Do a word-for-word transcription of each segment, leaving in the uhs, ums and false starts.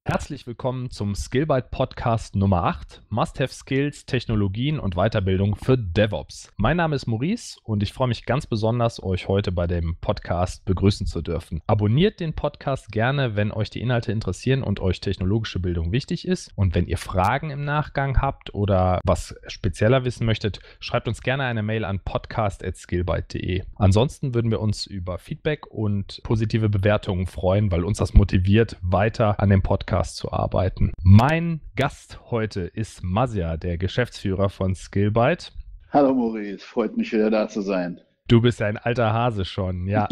Herzlich willkommen zum Skillbyte Podcast Nummer acht, Must-Have Skills, Technologien und Weiterbildung für DevOps. Mein Name ist Maurice und ich freue mich ganz besonders, euch heute bei dem Podcast begrüßen zu dürfen. Abonniert den Podcast gerne, wenn euch die Inhalte interessieren und euch technologische Bildung wichtig ist. Und wenn ihr Fragen im Nachgang habt oder was spezieller wissen möchtet, schreibt uns gerne eine Mail an podcast at skillbyte punkt de. Ansonsten würden wir uns über Feedback und positive Bewertungen freuen, weil uns das motiviert, weiter an dem Podcast zu arbeiten. Mein Gast heute ist Mazia, der Geschäftsführer von Skillbyte. Hallo Maurice, freut mich wieder da zu sein. Du bist ja ein alter Hase schon, ja.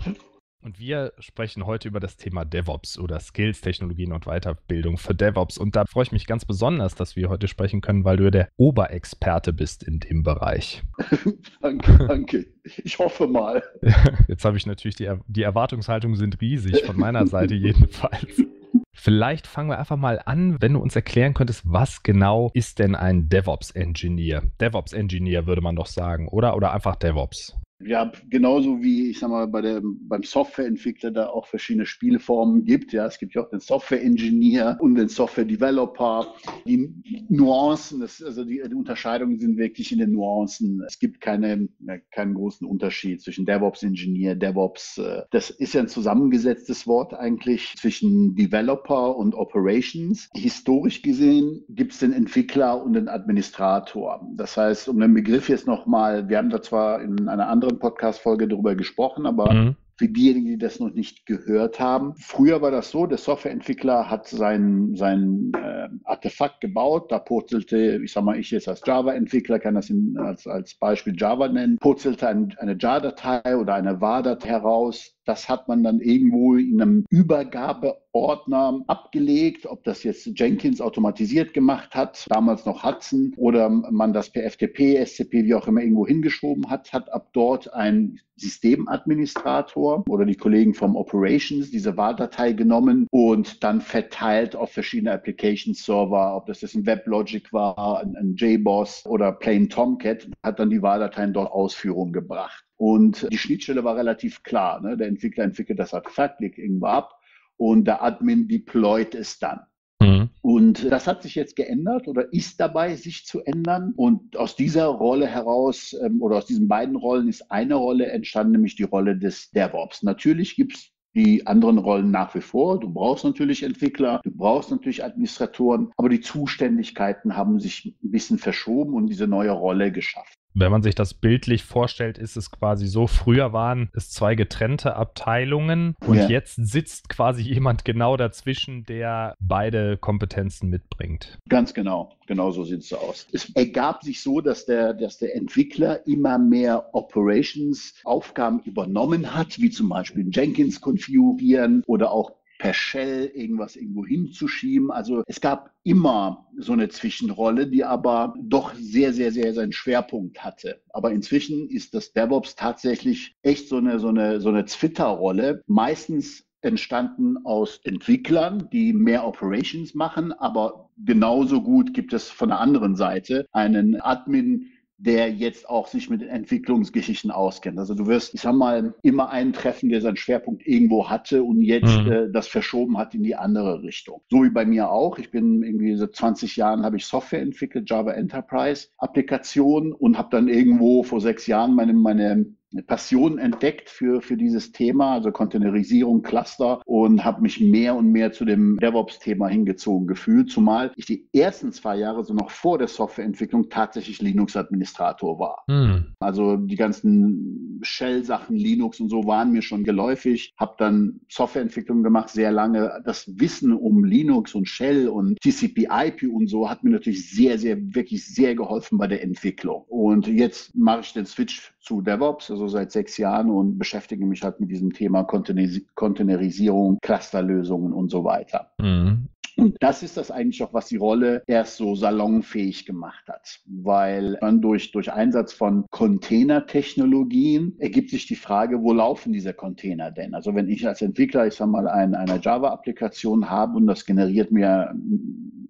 Und wir sprechen heute über das Thema DevOps oder Skills, Technologien und Weiterbildung für DevOps. Und da freue ich mich ganz besonders, dass wir heute sprechen können, weil du der Oberexperte bist in dem Bereich. Danke, danke. Ich hoffe mal. Jetzt habe ich natürlich, die, er- die Erwartungshaltungen sind riesig, von meiner Seite jedenfalls. Vielleicht fangen wir einfach mal an, wenn du uns erklären könntest, was genau ist denn ein DevOps-Engineer? DevOps-Engineer würde man doch sagen, oder? Oder einfach DevOps? Ja, genauso wie, ich sag mal, bei der, beim Softwareentwickler da auch verschiedene Spieleformen gibt. Ja, es gibt ja auch den Software-Engineer und den Software-Developer. Die Nuancen, das, also die, die Unterscheidungen sind wirklich in den Nuancen. Es gibt keine, ja, keinen großen Unterschied zwischen DevOps-Engineer, DevOps. Äh, das ist ja ein zusammengesetztes Wort eigentlich zwischen Developer und Operations. Historisch gesehen gibt es den Entwickler und den Administrator. Das heißt, um den Begriff jetzt nochmal, wir haben da zwar in einer anderen Podcast-Folge darüber gesprochen, aber Mhm. für diejenigen, die das noch nicht gehört haben, früher war das so, der Softwareentwickler hat sein, sein äh, Artefakt gebaut, da purzelte, ich sag mal, ich jetzt als Java-Entwickler kann das in, als, als Beispiel Java nennen, purzelte ein, eine jar-Datei oder eine var-Datei heraus. Das hat man dann irgendwo in einem Übergabeordner abgelegt, ob das jetzt Jenkins automatisiert gemacht hat, damals noch Hudson, oder man das per F T P, S C P, wie auch immer irgendwo hingeschoben hat, hat ab dort ein Systemadministrator oder die Kollegen vom Operations diese var-Datei genommen und dann verteilt auf verschiedene Application-Server, ob das jetzt ein WebLogic war, ein, ein J B O S oder Plain Tomcat, hat dann die var-Dateien dort Ausführung gebracht. Und die Schnittstelle war relativ klar. Ne? Der Entwickler entwickelt das Artefakt, legt irgendwo ab und der Admin deployt es dann. Mhm. Und das hat sich jetzt geändert oder ist dabei, sich zu ändern. Und aus dieser Rolle heraus ähm, oder aus diesen beiden Rollen ist eine Rolle entstanden, nämlich die Rolle des DevOps. Natürlich gibt es die anderen Rollen nach wie vor. Du brauchst natürlich Entwickler, du brauchst natürlich Administratoren, aber die Zuständigkeiten haben sich ein bisschen verschoben und diese neue Rolle geschaffen. Wenn man sich das bildlich vorstellt, ist es quasi so, früher waren es zwei getrennte Abteilungen und Ja. jetzt sitzt quasi jemand genau dazwischen, der beide Kompetenzen mitbringt. Ganz genau, genau so sieht es aus. Es ergab sich so, dass der, dass der Entwickler immer mehr Operations-Aufgaben übernommen hat, wie zum Beispiel Jenkins konfigurieren oder auch per Shell irgendwas irgendwo hinzuschieben. Also es gab immer so eine Zwischenrolle, die aber doch sehr, sehr, sehr seinen Schwerpunkt hatte. Aber inzwischen ist das DevOps tatsächlich echt so eine, so eine, so eine Twitter-Rolle. Meistens entstanden aus Entwicklern, die mehr Operations machen, aber genauso gut gibt es von der anderen Seite einen Admin, der jetzt auch sich mit den Entwicklungsgeschichten auskennt. Also du wirst, ich sag mal, immer einen treffen, der seinen Schwerpunkt irgendwo hatte und jetzt Mhm. äh, das verschoben hat in die andere Richtung. So wie bei mir auch. Ich bin irgendwie seit zwanzig Jahren habe ich Software entwickelt, Java Enterprise Applikationen und habe dann irgendwo vor sechs Jahren meine, meine Passion entdeckt für, für dieses Thema, also Containerisierung, Cluster und habe mich mehr und mehr zu dem DevOps-Thema hingezogen gefühlt, zumal ich die ersten zwei Jahre, so noch vor der Softwareentwicklung, tatsächlich Linux-Administrator war. Mhm. Also die ganzen Shell-Sachen, Linux und so waren mir schon geläufig. Habe dann Softwareentwicklung gemacht, sehr lange. Das Wissen um Linux und Shell und T C P I P und so hat mir natürlich sehr, sehr, wirklich sehr geholfen bei der Entwicklung. Und jetzt mache ich den Switch zu DevOps, also seit sechs Jahren und beschäftige mich halt mit diesem Thema Containeris- Containerisierung, Clusterlösungen und so weiter. Mhm. Und das ist das eigentlich auch, was die Rolle erst so salonfähig gemacht hat, weil dann durch, durch Einsatz von Containertechnologien ergibt sich die Frage, wo laufen diese Container denn? Also wenn ich als Entwickler, ich sage mal, ein, eine Java-Applikation habe und das generiert mir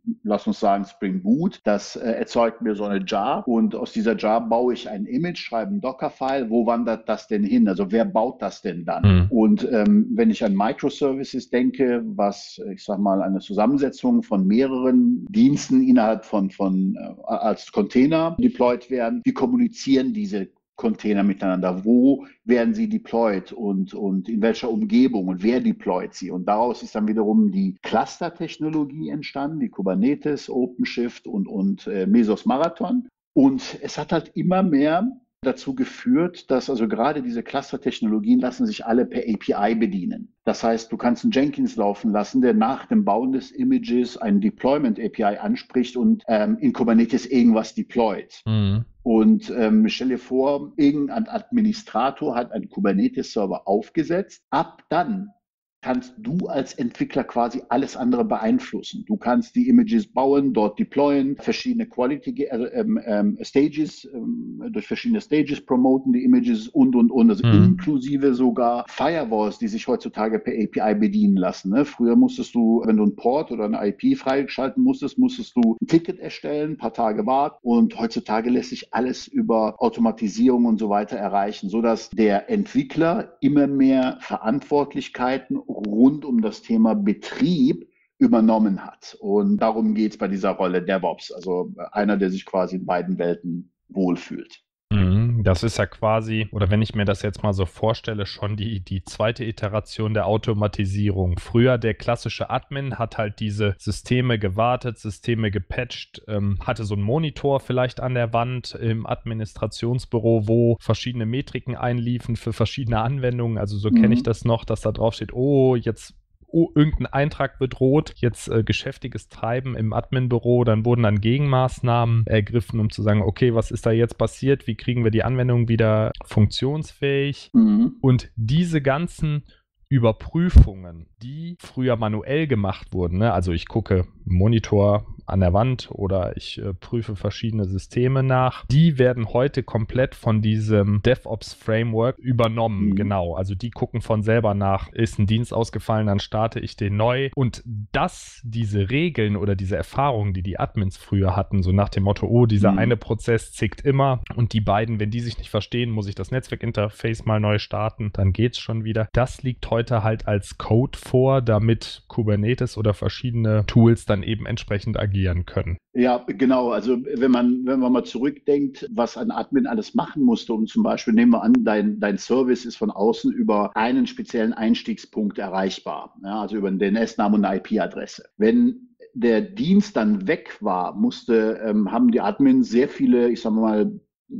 lass uns sagen Spring Boot, das äh, erzeugt mir so eine Jar und aus dieser Jar baue ich ein Image, schreibe ein Docker-File. Wo wandert das denn hin? Also wer baut das denn dann? Mhm. Und ähm, wenn ich an Microservices denke, was, ich sag mal, eine Zusammensetzung von mehreren Diensten innerhalb von, von äh, als Container deployed werden, wie kommunizieren diese Container miteinander? Wo werden sie deployed und, und in welcher Umgebung und wer deployt sie? Und daraus ist dann wiederum die Cluster-Technologie entstanden, die Kubernetes, OpenShift und, und äh, Mesos Marathon. Und es hat halt immer mehr dazu geführt, dass also gerade diese Cluster-Technologien lassen sich alle per A P I bedienen. Das heißt, du kannst einen Jenkins laufen lassen, der nach dem Bauen des Images einen Deployment-A P I anspricht und ähm, in Kubernetes irgendwas deployt. Mhm. Und ähm, stell dir vor, irgendein Administrator hat einen Kubernetes-Server aufgesetzt. Ab dann kannst du als Entwickler quasi alles andere beeinflussen. Du kannst die Images bauen, dort deployen, verschiedene Quality also, ähm, ähm, Stages, ähm, durch verschiedene Stages promoten die Images und, und, und. Also mhm. inklusive sogar Firewalls, die sich heutzutage per A P I bedienen lassen. Ne? Früher musstest du, wenn du einen Port oder eine I P freigeschalten musstest, musstest du ein Ticket erstellen, ein paar Tage warten. Und heutzutage lässt sich alles über Automatisierung und so weiter erreichen, sodass der Entwickler immer mehr Verantwortlichkeiten rund um das Thema Betrieb übernommen hat. Und darum geht es bei dieser Rolle DevOps, also einer, der sich quasi in beiden Welten wohlfühlt. Das ist ja quasi, oder wenn ich mir das jetzt mal so vorstelle, schon die, die zweite Iteration der Automatisierung. Früher der klassische Admin hat halt diese Systeme gewartet, Systeme gepatcht, ähm, hatte so einen Monitor vielleicht an der Wand im Administrationsbüro, wo verschiedene Metriken einliefen für verschiedene Anwendungen. Also so mhm. kenne ich das noch, dass da drauf steht, oh, jetzt oh, irgendein Eintrag bedroht, jetzt äh, geschäftiges Treiben im Admin-Büro, dann wurden dann Gegenmaßnahmen ergriffen, um zu sagen, okay, was ist da jetzt passiert, wie kriegen wir die Anwendung wieder funktionsfähig? Mhm. Und diese ganzen Überprüfungen, die früher manuell gemacht wurden, ne? Also ich gucke Monitor an der Wand oder ich äh, prüfe verschiedene Systeme nach, die werden heute komplett von diesem DevOps-Framework übernommen, mhm. genau. Also die gucken von selber nach, ist ein Dienst ausgefallen, dann starte ich den neu. Und dass diese Regeln oder diese Erfahrungen, die die Admins früher hatten, so nach dem Motto, oh, dieser mhm. eine Prozess zickt immer und die beiden, wenn die sich nicht verstehen, muss ich das Netzwerkinterface mal neu starten, dann geht's schon wieder. Das liegt heute heute halt als Code vor, damit Kubernetes oder verschiedene Tools dann eben entsprechend agieren können. Ja, genau. Also wenn man, wenn man mal zurückdenkt, was ein Admin alles machen musste, um zum Beispiel, nehmen wir an, dein, dein Service ist von außen über einen speziellen Einstiegspunkt erreichbar, ja, also über einen D N S-Namen und eine I P-Adresse. Wenn der Dienst dann weg war, musste, ähm, haben die Admins sehr viele, ich sag mal,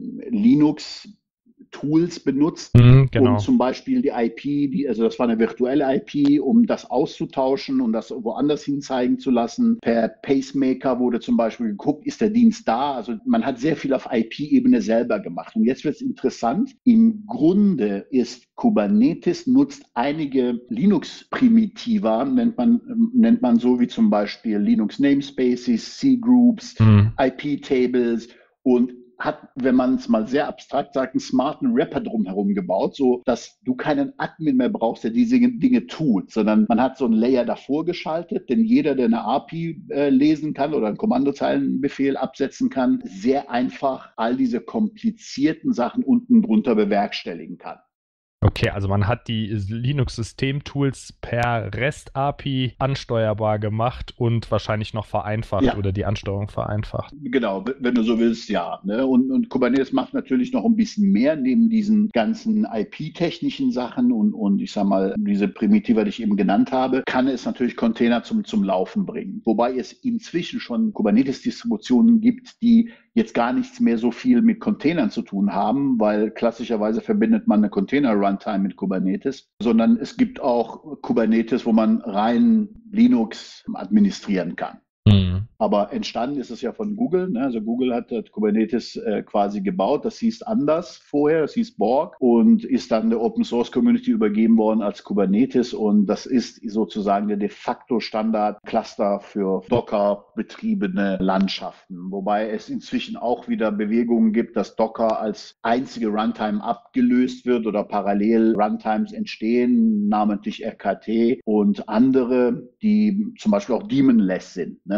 Linux Tools benutzt, mhm, genau. um zum Beispiel die I P, die, also das war eine virtuelle I P, um das auszutauschen und das woanders hinzeigen zu lassen. Per Pacemaker wurde zum Beispiel geguckt, ist der Dienst da? Also man hat sehr viel auf I P-Ebene selber gemacht. Und jetzt wird es interessant. Im Grunde ist Kubernetes nutzt einige Linux-Primitiva, nennt man, nennt man so wie zum Beispiel Linux Namespaces, C-Groups, mhm. I P-Tables und hat, wenn man es mal sehr abstrakt sagt, einen smarten Wrapper drumherum gebaut, so dass du keinen Admin mehr brauchst, der diese Dinge tut, sondern man hat so einen Layer davor geschaltet, denn jeder, der eine A P I äh, lesen kann oder einen Kommandozeilenbefehl absetzen kann, sehr einfach all diese komplizierten Sachen unten drunter bewerkstelligen kann. Okay, also man hat die Linux-System-Tools per REST-A P I ansteuerbar gemacht und wahrscheinlich noch vereinfacht ja. oder die Ansteuerung vereinfacht. Genau, wenn du so willst, ja. Ne? Und, und Kubernetes macht natürlich noch ein bisschen mehr neben diesen ganzen I P-technischen Sachen und, und ich sag mal, diese Primitive, die ich eben genannt habe, kann es natürlich Container zum, zum Laufen bringen. Wobei es inzwischen schon Kubernetes-Distributionen gibt, die jetzt gar nichts mehr so viel mit Containern zu tun haben, weil klassischerweise verbindet man eine Container-Runtime mit Kubernetes, sondern es gibt auch Kubernetes, wo man rein Linux administrieren kann. Mhm. Aber entstanden ist es ja von Google. Ne? Also Google hat, hat Kubernetes äh, quasi gebaut. Das hieß anders vorher, das hieß Borg und ist dann der Open Source Community übergeben worden als Kubernetes. Und das ist sozusagen der de facto Standard Cluster für Docker betriebene Landschaften. Wobei es inzwischen auch wieder Bewegungen gibt, dass Docker als einzige Runtime abgelöst wird oder parallel Runtimes entstehen, namentlich R K T und andere, die zum Beispiel auch daemonless sind, ne? Wo du gar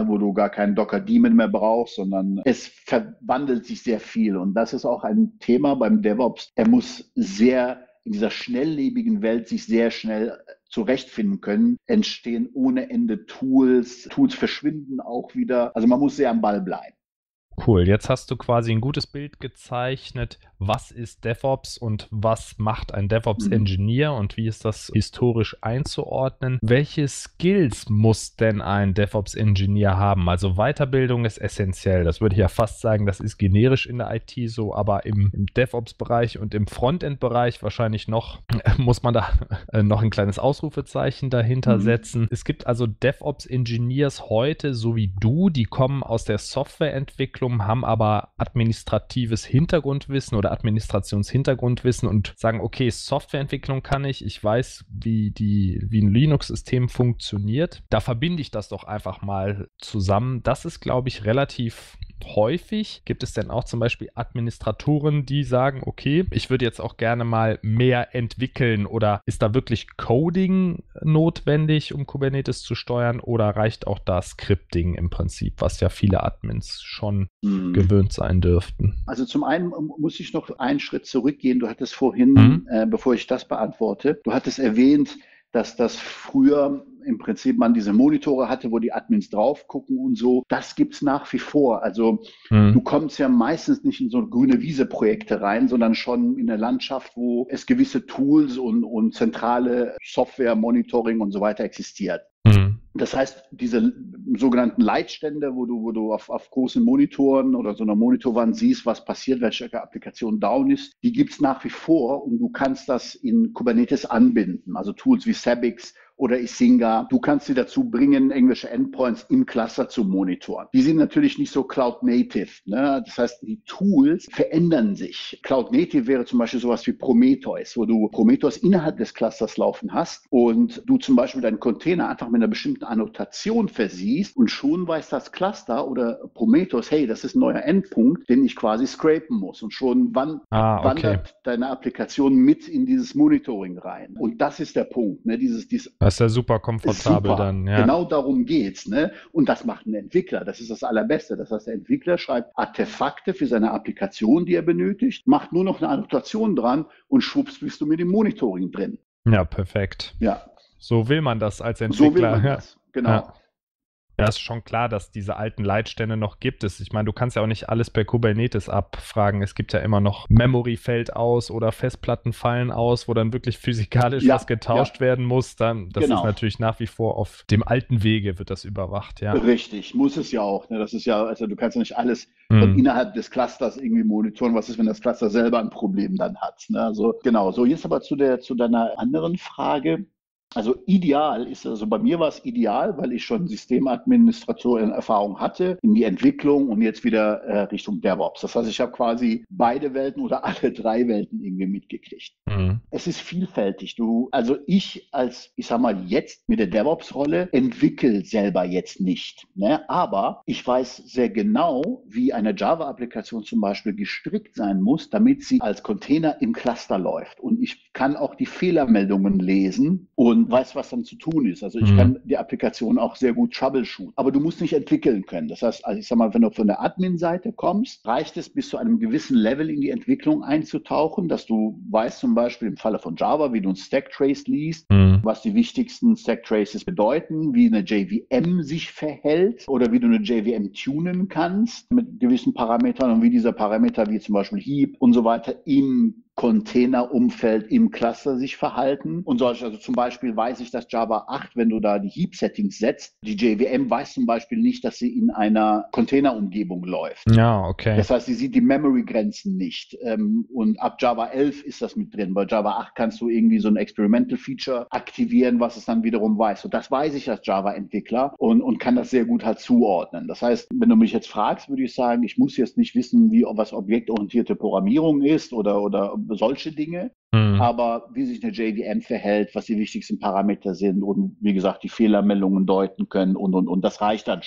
gar keinen Docker-Daemon mehr brauchst, sondern es verwandelt sich sehr viel. Und das ist auch ein Thema beim DevOps. Er muss sehr in dieser schnelllebigen Welt sich sehr schnell zurechtfinden können, entstehen ohne Ende Tools, Tools verschwinden auch wieder. Also man muss sehr am Ball bleiben. Cool, jetzt hast du quasi ein gutes Bild gezeichnet, was ist DevOps und was macht ein DevOps-Engineer und wie ist das historisch einzuordnen. Welche Skills muss denn ein DevOps-Engineer haben? Also Weiterbildung ist essentiell, das würde ich ja fast sagen, das ist generisch in der I T so, aber im, im DevOps-Bereich und im Frontend-Bereich wahrscheinlich noch, muss man da noch ein kleines Ausrufezeichen dahinter mhm. setzen. Es gibt also DevOps-Engineers heute, so wie du, die kommen aus der Softwareentwicklung, haben aber administratives Hintergrundwissen oder Administrationshintergrundwissen und sagen, okay, Softwareentwicklung kann ich, ich weiß, wie, die, wie ein Linux-System funktioniert. Da verbinde ich das doch einfach mal zusammen. Das ist, glaube ich, relativ häufig. Gibt es denn auch zum Beispiel Administratoren, die sagen, okay, ich würde jetzt auch gerne mal mehr entwickeln oder ist da wirklich Coding notwendig, um Kubernetes zu steuern oder reicht auch da Scripting im Prinzip, was ja viele Admins schon hm. gewöhnt sein dürften? Also zum einen muss ich noch einen Schritt zurückgehen. Du hattest vorhin, hm. äh, bevor ich das beantworte, du hattest erwähnt, dass das früher im Prinzip man diese Monitore hatte, wo die Admins drauf gucken und so. Das gibt's nach wie vor. Also mhm. du kommst ja meistens nicht in so grüne Wiese-Projekte rein, sondern schon in eine Landschaft, wo es gewisse Tools und, und zentrale Software, Monitoring und so weiter existiert. Mhm. Das heißt, diese sogenannten Leitstände, wo du, wo du auf, auf großen Monitoren oder so einer Monitorwand siehst, was passiert, welche Applikation down ist, die gibt's nach wie vor und du kannst das in Kubernetes anbinden. Also Tools wie Zabbix oder Isinga. Du kannst sie dazu bringen, englische Endpoints im Cluster zu monitoren. Die sind natürlich nicht so Cloud-Native. Ne? Das heißt, die Tools verändern sich. Cloud-Native wäre zum Beispiel sowas wie Prometheus, wo du Prometheus innerhalb des Clusters laufen hast und du zum Beispiel deinen Container einfach mit einer bestimmten Annotation versiehst und schon weiß das Cluster oder Prometheus, hey, das ist ein neuer Endpunkt, den ich quasi scrapen muss. Und schon wann ah, okay. wandert deine Applikation mit in dieses Monitoring rein. Und das ist der Punkt. Ne? Dieses, dieses Das ist ja super komfortabel super. dann. Ja. Genau darum geht's. Ne? Und das macht ein Entwickler. Das ist das Allerbeste. Das heißt, der Entwickler schreibt Artefakte für seine Applikation, die er benötigt, macht nur noch eine Annotation dran und schwupps bist du mit dem Monitoring drin. Ja, perfekt. Ja. So will man das als Entwickler. So will man das. Genau. Ja. Ja, ist schon klar, dass diese alten Leitstände noch gibt es. Ich meine, du kannst ja auch nicht alles per Kubernetes abfragen. Es gibt ja immer noch Memory fällt aus oder Festplatten fallen aus, wo dann wirklich physikalisch ja, was getauscht ja. werden muss. Dann, das genau. ist natürlich nach wie vor auf dem alten Wege wird das überwacht. Ja. Richtig, muss es ja auch. Ne? Das ist ja, also du kannst ja nicht alles hm. von innerhalb des Clusters irgendwie monitoren. Was ist, wenn das Cluster selber ein Problem dann hat? Ne? Also genau. So, jetzt aber zu der zu deiner anderen Frage. Also ideal ist, also bei mir war es ideal, weil ich schon Systemadministratoren-Erfahrung hatte in die Entwicklung und jetzt wieder äh, Richtung DevOps. Das heißt, ich habe quasi beide Welten oder alle drei Welten irgendwie mitgekriegt. Mhm. Es ist vielfältig. Du, also ich als, ich sag mal jetzt mit der DevOps-Rolle entwickle selber jetzt nicht, ne? Aber ich weiß sehr genau, wie eine Java-Applikation zum Beispiel gestrickt sein muss, damit sie als Container im Cluster läuft. Und ich kann auch die Fehlermeldungen lesen und und weiß, was dann zu tun ist. Also ich mhm. kann die Applikation auch sehr gut troubleshooten. Aber du musst nicht entwickeln können. Das heißt, also ich sag mal, wenn du von der Admin-Seite kommst, reicht es bis zu einem gewissen Level in die Entwicklung einzutauchen, dass du weißt zum Beispiel im Falle von Java, wie du ein Stack-Trace liest, mhm. was die wichtigsten Stack-Traces bedeuten, wie eine J V M sich verhält oder wie du eine J V M tunen kannst mit gewissen Parametern und wie dieser Parameter wie zum Beispiel Heap und so weiter im Container-Umfeld im Cluster sich verhalten. Und solche, also zum Beispiel weiß ich, dass Java acht, wenn du da die Heap-Settings setzt, die J V M weiß zum Beispiel nicht, dass sie in einer Container-Umgebung läuft. Ja, okay. Das heißt, sie sieht die Memory-Grenzen nicht. Und ab Java elf ist das mit drin. Bei Java acht kannst du irgendwie so ein Experimental-Feature aktivieren, was es dann wiederum weiß. Und das weiß ich als Java-Entwickler und, und kann das sehr gut halt zuordnen. Das heißt, wenn du mich jetzt fragst, würde ich sagen, ich muss jetzt nicht wissen, wie was objektorientierte Programmierung ist oder, oder solche Dinge, mhm. aber wie sich eine J V M verhält, was die wichtigsten Parameter sind und wie gesagt, die Fehlermeldungen deuten können und, und, und das reicht dann schon.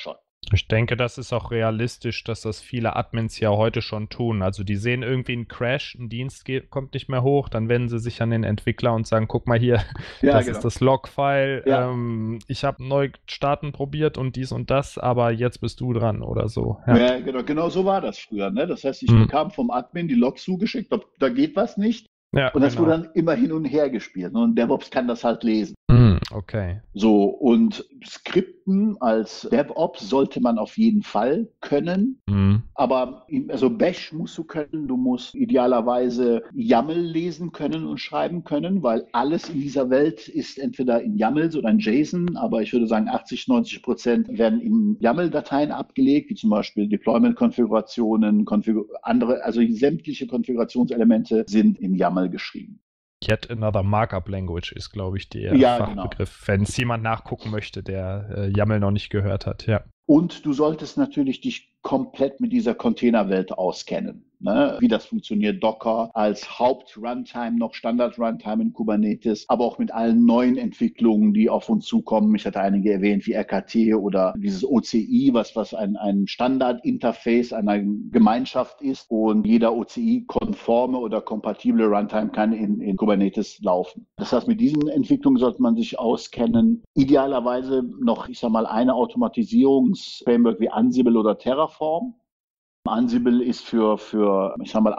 Ich denke, das ist auch realistisch, dass das viele Admins ja heute schon tun. Also die sehen irgendwie einen Crash, ein Dienst geht, kommt nicht mehr hoch, dann wenden sie sich an den Entwickler und sagen, guck mal hier, Ja, das ist genau. das Log-File, Ja. ähm, ich habe neu starten probiert und dies und das, aber jetzt bist du dran oder so. Ja. Ja, genau, genau so war das früher. Ne? Das heißt, ich Hm. bekam vom Admin die Logs zugeschickt, ob, da geht was nicht. Ja, Und das wurde genau. dann immer hin und her gespielt. Und DevOps kann das halt lesen. Hm, okay. So, und Skripten als DevOps sollte man auf jeden Fall können. Hm. Aber also Bash musst du können, du musst idealerweise YAML lesen können und schreiben können, weil alles in dieser Welt ist entweder in YAMLs oder in JSON, aber ich würde sagen achtzig, neunzig Prozent werden in YAML-Dateien abgelegt, wie zum Beispiel Deployment-Konfigurationen, Konfigur andere, also sämtliche Konfigurationselemente sind in YAML geschrieben. Yet Another Markup Language ist, glaube ich, der Ja, genau. Fachbegriff, wenn es jemand nachgucken möchte, der äh, YAML noch nicht gehört hat. Ja. Und du solltest natürlich dich komplett mit dieser Containerwelt auskennen. Ne? Wie das funktioniert, Docker als Haupt-Runtime, noch Standard-Runtime in Kubernetes, aber auch mit allen neuen Entwicklungen, die auf uns zukommen. Ich hatte einige erwähnt, wie R K T oder dieses O C I, was, was ein, ein Standard-Interface einer Gemeinschaft ist. Und jeder O C I-konforme oder kompatible Runtime kann in, in Kubernetes laufen. Das heißt, mit diesen Entwicklungen sollte man sich auskennen. Idealerweise noch, ich sag mal, eine Automatisierungsframework wie Ansible oder Terraform. Ansible ist für, für, ich sag mal,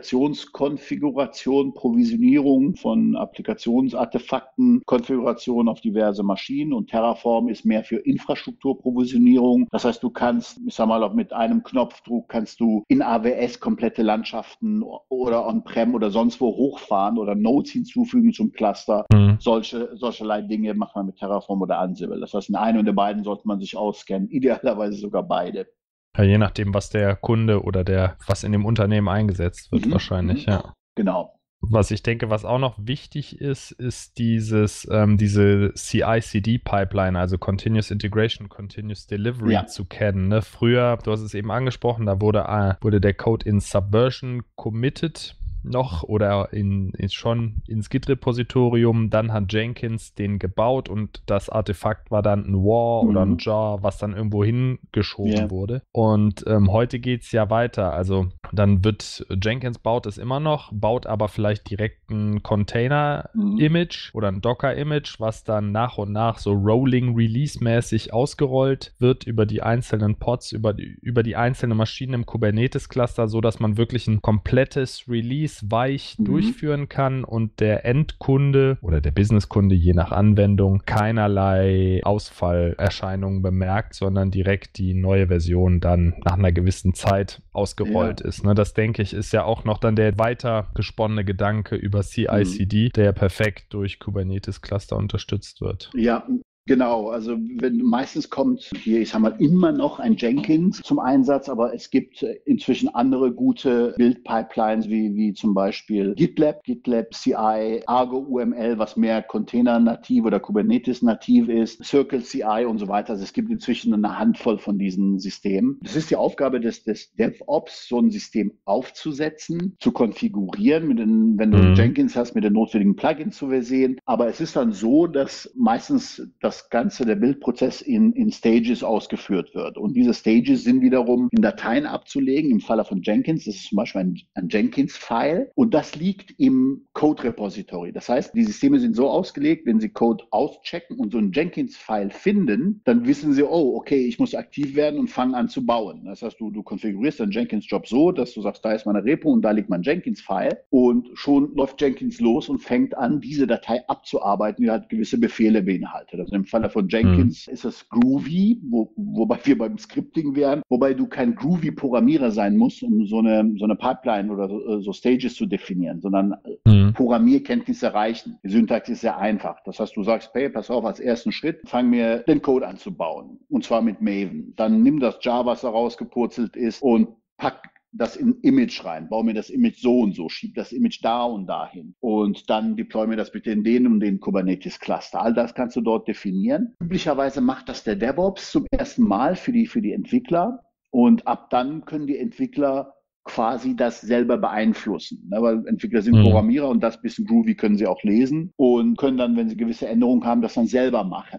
Applikationskonfiguration, Provisionierung von Applikationsartefakten, Konfiguration auf diverse Maschinen, und Terraform ist mehr für Infrastrukturprovisionierung. Das heißt, du kannst, ich sag mal, auch mit einem Knopfdruck kannst du in A W S komplette Landschaften oder On-Prem oder sonst wo hochfahren oder Nodes hinzufügen zum Cluster. Mhm. Solche, solcherlei Dinge macht man mit Terraform oder Ansible. Das heißt, in einem der beiden sollte man sich auskennen, idealerweise sogar beide. Ja, je nachdem, was der Kunde oder der, was in dem Unternehmen eingesetzt wird, Mhm, wahrscheinlich, mhm. ja. Genau. Was ich denke, was auch noch wichtig ist, ist dieses, ähm, diese C I C D-Pipeline, also Continuous Integration, Continuous Delivery Ja. zu kennen. Ne? Früher, du hast es eben angesprochen, da wurde, äh, wurde der Code in Subversion committed noch oder in, in schon ins Git-Repositorium. Dann hat Jenkins den gebaut und das Artefakt war dann ein War Mhm. oder ein Jar, was dann irgendwo hingeschoben Ja. wurde. Und ähm, heute geht es ja weiter. Also dann wird Jenkins baut es immer noch, baut aber vielleicht direkt ein Container-Image Mhm. oder ein Docker-Image, was dann nach und nach so Rolling-Release-mäßig ausgerollt wird über die einzelnen Pods, über die, über die einzelnen Maschinen im Kubernetes-Cluster, sodass man wirklich ein komplettes Release weich Mhm. durchführen kann und der Endkunde oder der Businesskunde, je nach Anwendung, keinerlei Ausfallerscheinungen bemerkt, sondern direkt die neue Version dann nach einer gewissen Zeit ausgerollt Ja. ist. Ne? Das, denke ich, ist ja auch noch dann der weiter gesponnene Gedanke über C I C D, Mhm. der perfekt durch Kubernetes-Cluster unterstützt wird. Ja, genau. Also wenn, meistens kommt hier, ich sag mal, immer noch ein Jenkins zum Einsatz, aber es gibt inzwischen andere gute Build-Pipelines, wie, wie zum Beispiel GitLab, GitLab C I, Argo U M L, was mehr Container-nativ oder Kubernetes-nativ ist, Circle C I und so weiter. Also es gibt inzwischen eine Handvoll von diesen Systemen. Es ist die Aufgabe des, des DevOps, so ein System aufzusetzen, zu konfigurieren, mit den, wenn du Mhm. Jenkins hast, mit den notwendigen Plugins zu versehen. Aber es ist dann so, dass meistens das Ganze, der Bildprozess in, in Stages ausgeführt wird. Und diese Stages sind wiederum in Dateien abzulegen. Im Falle von Jenkins, das ist zum Beispiel ein, ein Jenkins-File. Und das liegt im Code-Repository. Das heißt, die Systeme sind so ausgelegt, wenn sie Code auschecken und so ein Jenkins-File finden, dann wissen sie, oh, okay, ich muss aktiv werden und fangen an zu bauen. Das heißt, du, du konfigurierst deinen Jenkins-Job so, dass du sagst, da ist meine Repo und da liegt mein Jenkins-File. Und schon läuft Jenkins los und fängt an, diese Datei abzuarbeiten, die halt gewisse Befehle beinhaltet. Also im Falle von Jenkins mhm. ist es Groovy, wo, wobei wir beim Scripting wären, wobei du kein Groovy-Programmierer sein musst, um so eine, so eine Pipeline oder so, so Stages zu definieren, sondern mhm. Programmierkenntnisse reichen. Die Syntax ist sehr einfach. Das heißt, du sagst, hey, pass auf, als ersten Schritt fang mir den Code an zu bauen. Und zwar mit Maven. Dann nimm das Jar, was da rausgepurzelt ist, und pack das in Image rein, baue mir das Image so und so, schieb das Image da und dahin und dann deploy mir das bitte in den und den Kubernetes-Cluster. All das kannst du dort definieren. Üblicherweise macht das der DevOps zum ersten Mal für die, für die Entwickler, und ab dann können die Entwickler quasi das selber beeinflussen, ne? Weil Entwickler sind mhm. Programmierer und das bisschen Groovy können sie auch lesen und können dann, wenn sie gewisse Änderungen haben, das dann selber machen.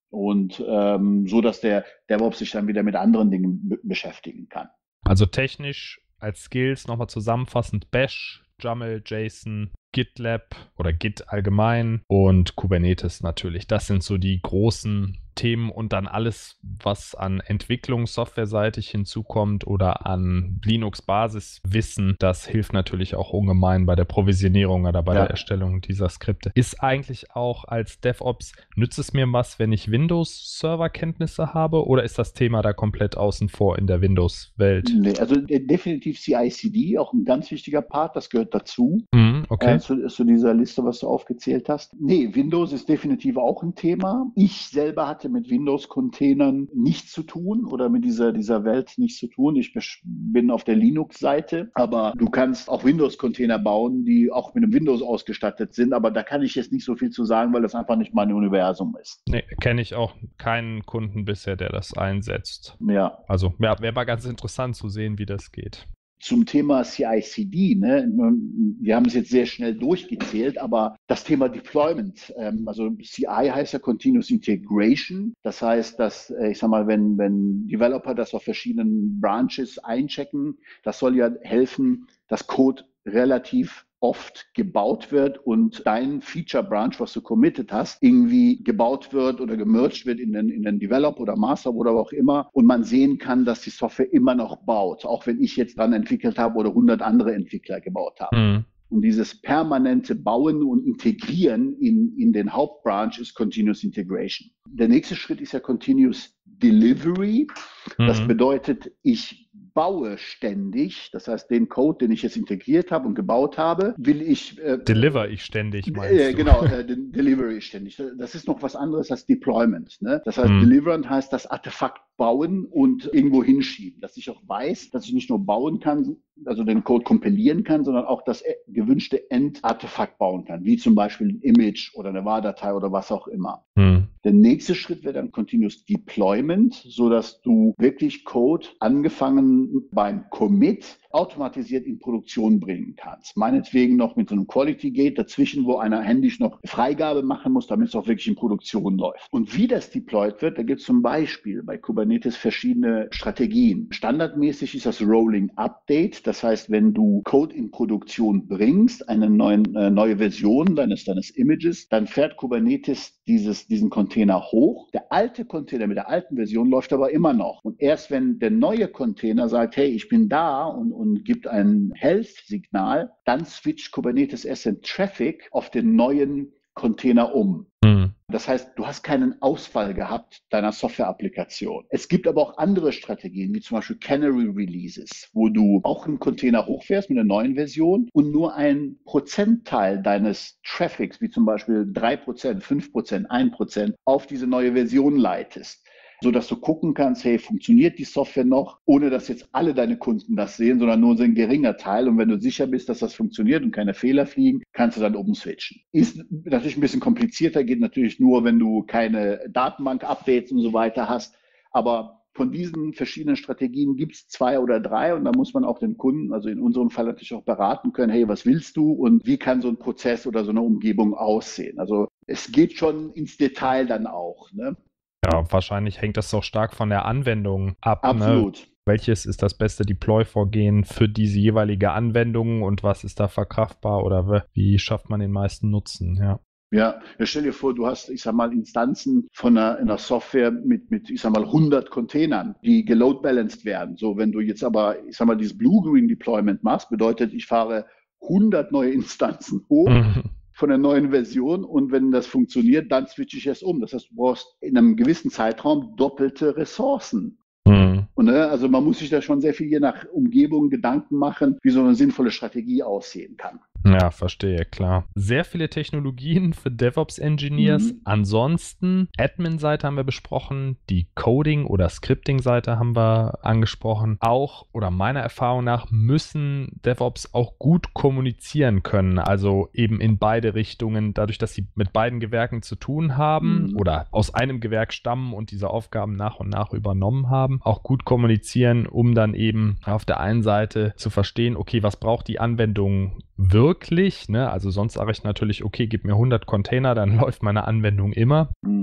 Und ähm, so, dass der DevOps sich dann wieder mit anderen Dingen be- beschäftigen kann. Also technisch als Skills nochmal zusammenfassend Bash, YAML, JSON, GitLab oder Git allgemein und Kubernetes natürlich. Das sind so die großen Themen und dann alles, was an Entwicklung softwareseitig hinzukommt oder an Linux-Basiswissen, das hilft natürlich auch ungemein bei der Provisionierung oder bei Ja. der Erstellung dieser Skripte. Ist eigentlich auch als DevOps, nützt es mir was, wenn ich Windows-Server-Kenntnisse habe oder ist das Thema da komplett außen vor in der Windows-Welt? Nee, also äh, definitiv C I C D, auch ein ganz wichtiger Part, das gehört dazu. Mhm, okay. Äh, zu, zu dieser Liste, was du aufgezählt hast. Nee, Windows ist definitiv auch ein Thema. Ich selber hatte mit Windows-Containern nichts zu tun oder mit dieser, dieser Welt nichts zu tun. Ich besch- bin auf der Linux-Seite, aber du kannst auch Windows-Container bauen, die auch mit einem Windows ausgestattet sind, aber da kann ich jetzt nicht so viel zu sagen, weil das einfach nicht mein Universum ist. Nee, kenne ich auch keinen Kunden bisher, der das einsetzt. Ja. Also ja, wäre mal ganz interessant zu sehen, wie das geht. Zum Thema C I C D, ne? Wir haben es jetzt sehr schnell durchgezählt, aber das Thema Deployment, ähm, also C I heißt ja Continuous Integration. Das heißt, dass, äh, ich sag mal, wenn, wenn Developer das auf verschiedenen Branches einchecken, das soll ja helfen, dass Code relativ oft gebaut wird und dein Feature Branch, was du committed hast, irgendwie gebaut wird oder gemerged wird in den, in den Develop oder Master oder auch immer und man sehen kann, dass die Software immer noch baut, auch wenn ich jetzt dran entwickelt habe oder hundert andere Entwickler gebaut haben. Mhm. Und dieses permanente Bauen und Integrieren in, in den Hauptbranch ist Continuous Integration. Der nächste Schritt ist ja Continuous Delivery. Mhm. Das bedeutet, ich baue ständig, das heißt, den Code, den ich jetzt integriert habe und gebaut habe, will ich... Äh, Deliver ich ständig, meinst äh, du? Genau, äh, den Delivery ich ständig. Das ist noch was anderes als Deployment. Ne? Das heißt, Mhm. Delivern heißt das Artefakt bauen und irgendwo hinschieben, dass ich auch weiß, dass ich nicht nur bauen kann, also den Code kompilieren kann, sondern auch das gewünschte Endartefakt bauen kann, wie zum Beispiel ein Image oder eine Var-Datei oder was auch immer. Mhm. Der nächste Schritt wäre dann Continuous Deployment, so dass du wirklich Code angefangen beim Commit automatisiert in Produktion bringen kannst. Meinetwegen noch mit so einem Quality Gate dazwischen, wo einer händisch noch Freigabe machen muss, damit es auch wirklich in Produktion läuft. Und wie das deployed wird, da gibt es zum Beispiel bei Kubernetes verschiedene Strategien. Standardmäßig ist das Rolling Update. Das heißt, wenn du Code in Produktion bringst, eine neuen, äh, neue Version deines, deines Images, dann fährt Kubernetes dieses, diesen Container hoch. Der alte Container mit der alten Version läuft aber immer noch. Und erst wenn der neue Container sagt, hey, ich bin da und, und gibt ein Health-Signal, dann switcht Kubernetes erst den Traffic auf den neuen Container um. Mhm. Das heißt, du hast keinen Ausfall gehabt deiner Software-Applikation. Es gibt aber auch andere Strategien, wie zum Beispiel Canary Releases, wo du auch einen Container hochfährst mit einer neuen Version und nur ein Prozentteil deines Traffics, wie zum Beispiel drei Prozent, fünf Prozent, ein Prozent, auf diese neue Version leitest, sodass du gucken kannst, hey, funktioniert die Software noch, ohne dass jetzt alle deine Kunden das sehen, sondern nur so ein geringer Teil. Und wenn du sicher bist, dass das funktioniert und keine Fehler fliegen, kannst du dann umswitchen. Ist natürlich ein bisschen komplizierter, geht natürlich nur, wenn du keine Datenbank-Updates und so weiter hast. Aber von diesen verschiedenen Strategien gibt es zwei oder drei und da muss man auch den Kunden, also in unserem Fall natürlich auch beraten können, hey, was willst du und wie kann so ein Prozess oder so eine Umgebung aussehen? Also es geht schon ins Detail dann auch, ne? Ja, wahrscheinlich hängt das doch stark von der Anwendung ab. Absolut. Ne? Welches ist das beste Deploy-Vorgehen für diese jeweilige Anwendung und was ist da verkraftbar oder wie schafft man den meisten Nutzen? Ja. Ja, stell dir vor, du hast, ich sag mal, Instanzen von einer, einer Software mit, mit, ich sag mal, hundert Containern, die geload-balanced werden. So, wenn du jetzt aber, ich sag mal, dieses Blue-Green-Deployment machst, bedeutet, ich fahre hundert neue Instanzen hoch. Mhm. Von der neuen Version und wenn das funktioniert, dann switche ich es um. Das heißt, du brauchst in einem gewissen Zeitraum doppelte Ressourcen. Mhm. Und, ne, also man muss sich da schon sehr viel je nach Umgebung Gedanken machen, wie so eine sinnvolle Strategie aussehen kann. Ja, verstehe, klar. Sehr viele Technologien für DevOps-Engineers. Mhm. Ansonsten, Admin-Seite haben wir besprochen, die Coding- oder Scripting-Seite haben wir angesprochen. Auch, oder meiner Erfahrung nach, müssen DevOps auch gut kommunizieren können. Also eben in beide Richtungen, dadurch, dass sie mit beiden Gewerken zu tun haben mhm. oder aus einem Gewerk stammen und diese Aufgaben nach und nach übernommen haben, auch gut kommunizieren, um dann eben auf der einen Seite zu verstehen, okay, was braucht die Anwendung wirklich, ne? Also sonst sage ich natürlich, okay, gib mir hundert Container, dann läuft meine Anwendung immer. Mhm.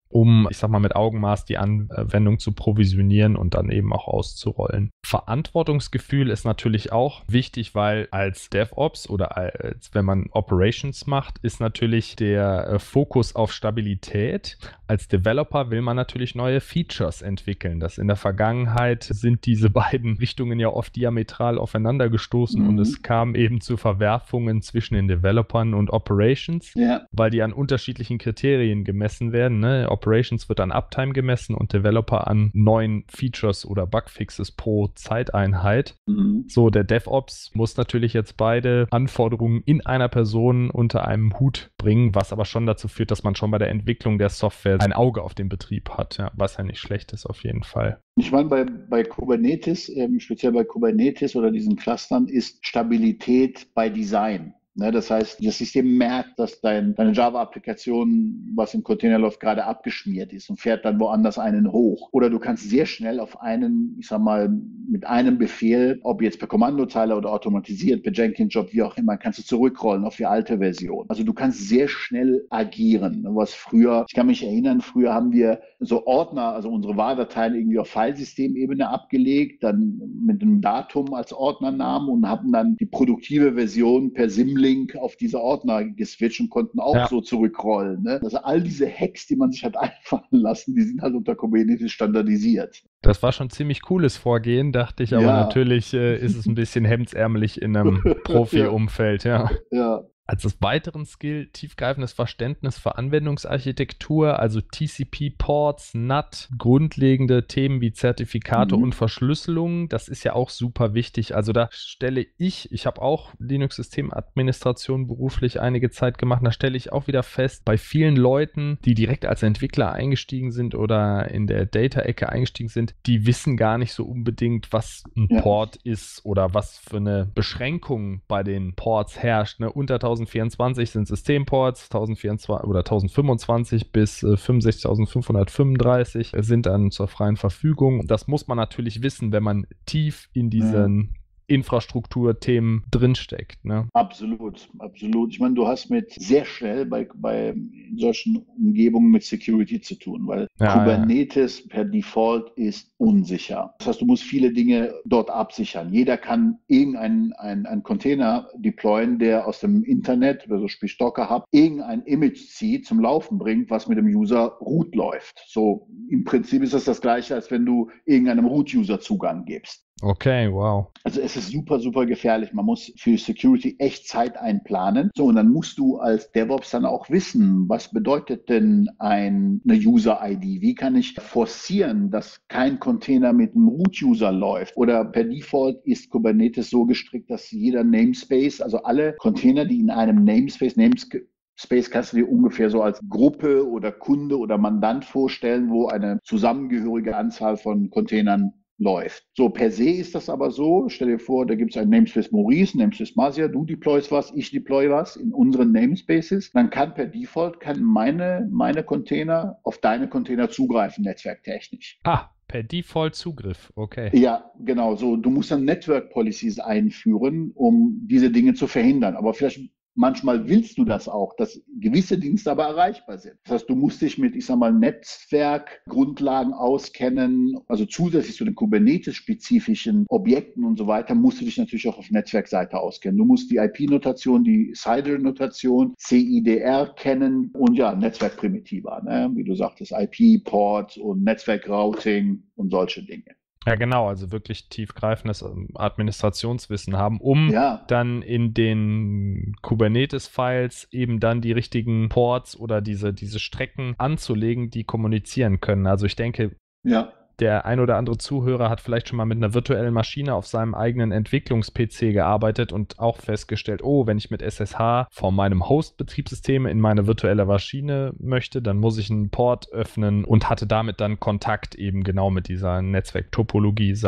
um, ich sag mal, mit Augenmaß die Anwendung zu provisionieren und dann eben auch auszurollen. Verantwortungsgefühl ist natürlich auch wichtig, weil als DevOps oder als wenn man Operations macht, ist natürlich der äh, Fokus auf Stabilität. Als Developer will man natürlich neue Features entwickeln. Das in der Vergangenheit sind diese beiden Richtungen ja oft diametral aufeinander gestoßen, mhm. und es kam eben zu Verwerfungen zwischen den Developern und Operations, ja. weil die an unterschiedlichen Kriterien gemessen werden. Ne? Operations wird an Uptime gemessen und Developer an neuen Features oder Bugfixes pro Zeiteinheit. Mhm. So, der DevOps muss natürlich jetzt beide Anforderungen in einer Person unter einem Hut bringen, was aber schon dazu führt, dass man schon bei der Entwicklung der Software ein Auge auf den Betrieb hat, ja, was ja nicht schlecht ist auf jeden Fall. Ich meine, bei, bei Kubernetes, ähm, speziell bei Kubernetes oder diesen Clustern, ist Stabilität bei Design. Ne, das heißt, das System merkt, dass dein, deine Java-Applikation, was im Container läuft, gerade abgeschmiert ist und fährt dann woanders einen hoch. Oder du kannst sehr schnell auf einen, ich sag mal, mit einem Befehl, ob jetzt per Kommandozeile oder automatisiert, per Jenkins-Job, wie auch immer, kannst du zurückrollen auf die alte Version. Also du kannst sehr schnell agieren. Was früher, ich kann mich erinnern, früher haben wir so Ordner, also unsere Wahldateien irgendwie auf Filesystemebene abgelegt, dann mit einem Datum als Ordnernamen und haben dann die produktive Version per Symlink auf diese Ordner geswitcht und konnten auch ja. so zurückrollen. Ne? Also all diese Hacks, die man sich hat einfallen lassen, die sind halt unter Kubernetes standardisiert. Das war schon ziemlich cooles Vorgehen, dachte ich, aber ja. natürlich äh, ist es ein bisschen hemdsärmelig in einem Profi-Umfeld. Ja. ja. Als weiteren Skill tiefgreifendes Verständnis für Anwendungsarchitektur, also T C P-Ports, N A T, grundlegende Themen wie Zertifikate mhm. und Verschlüsselung. Das ist ja auch super wichtig. Also da stelle ich, ich habe auch Linux-Systemadministration beruflich einige Zeit gemacht, da stelle ich auch wieder fest, bei vielen Leuten, die direkt als Entwickler eingestiegen sind oder in der Data-Ecke eingestiegen sind, die wissen gar nicht so unbedingt, was ein ja. Port ist oder was für eine Beschränkung bei den Ports herrscht. Ne? Unter tausendvierundzwanzig sind Systemports, tausendvierundzwanzig oder tausendfünfundzwanzig bis äh, fünfundsechzigtausendfünfhundertfünfunddreißig sind dann zur freien Verfügung. Das muss man natürlich wissen, wenn man tief in diesen ja. Infrastrukturthemen drinsteckt. Ne? Absolut, absolut. Ich meine, du hast mit sehr schnell bei, bei solchen Umgebungen mit Security zu tun, weil ja, Kubernetes ja. per Default ist unsicher. Das heißt, du musst viele Dinge dort absichern. Jeder kann irgendeinen ein, ein Container deployen, der aus dem Internet, also sprich Docker Hub, irgendein Image zieht, zum Laufen bringt, was mit dem User root läuft. So im Prinzip ist das das Gleiche, als wenn du irgendeinem Root-User Zugang gibst. Okay, wow. Also es ist super, super gefährlich. Man muss für Security echt Zeit einplanen. So, und dann musst du als DevOps dann auch wissen, was bedeutet denn ein, eine User-I D? Wie kann ich forcieren, dass kein Container mit einem Root-User läuft? Oder per Default ist Kubernetes so gestrickt, dass jeder Namespace, also alle Container, die in einem Namespace, Namespace Space kannst du dir ungefähr so als Gruppe oder Kunde oder Mandant vorstellen, wo eine zusammengehörige Anzahl von Containern läuft. So, per se ist das aber so, stell dir vor, da gibt es ein Namespace Maurice, Namespace Masia, du deployst was, ich deploy was in unseren Namespaces, dann kann per Default kann meine, meine Container auf deine Container zugreifen, netzwerktechnisch. Ah, per Default Zugriff, okay. Ja, genau, so, du musst dann Network Policies einführen, um diese Dinge zu verhindern, aber vielleicht manchmal willst du das auch, dass gewisse Dienste aber erreichbar sind. Das heißt, du musst dich mit, ich sag mal, Netzwerkgrundlagen auskennen, also zusätzlich zu den Kubernetes-spezifischen Objekten und so weiter, musst du dich natürlich auch auf Netzwerkseite auskennen. Du musst die I P-Notation, die C I D R-Notation, C I D R kennen und ja, Netzwerkprimitiva, ne? Wie du sagtest, I P-Port und Netzwerkrouting und solche Dinge. Ja, genau, also wirklich tiefgreifendes Administrationswissen haben, um ja. dann in den Kubernetes-Files eben dann die richtigen Ports oder diese, diese Strecken anzulegen, die kommunizieren können. Also ich denke, ja. der ein oder andere Zuhörer hat vielleicht schon mal mit einer virtuellen Maschine auf seinem eigenen Entwicklungs-P C gearbeitet und auch festgestellt, oh, wenn ich mit S S H von meinem Host-Betriebssystem in meine virtuelle Maschine möchte, dann muss ich einen Port öffnen und hatte damit dann Kontakt eben genau mit dieser Netzwerktopologie-Sachen.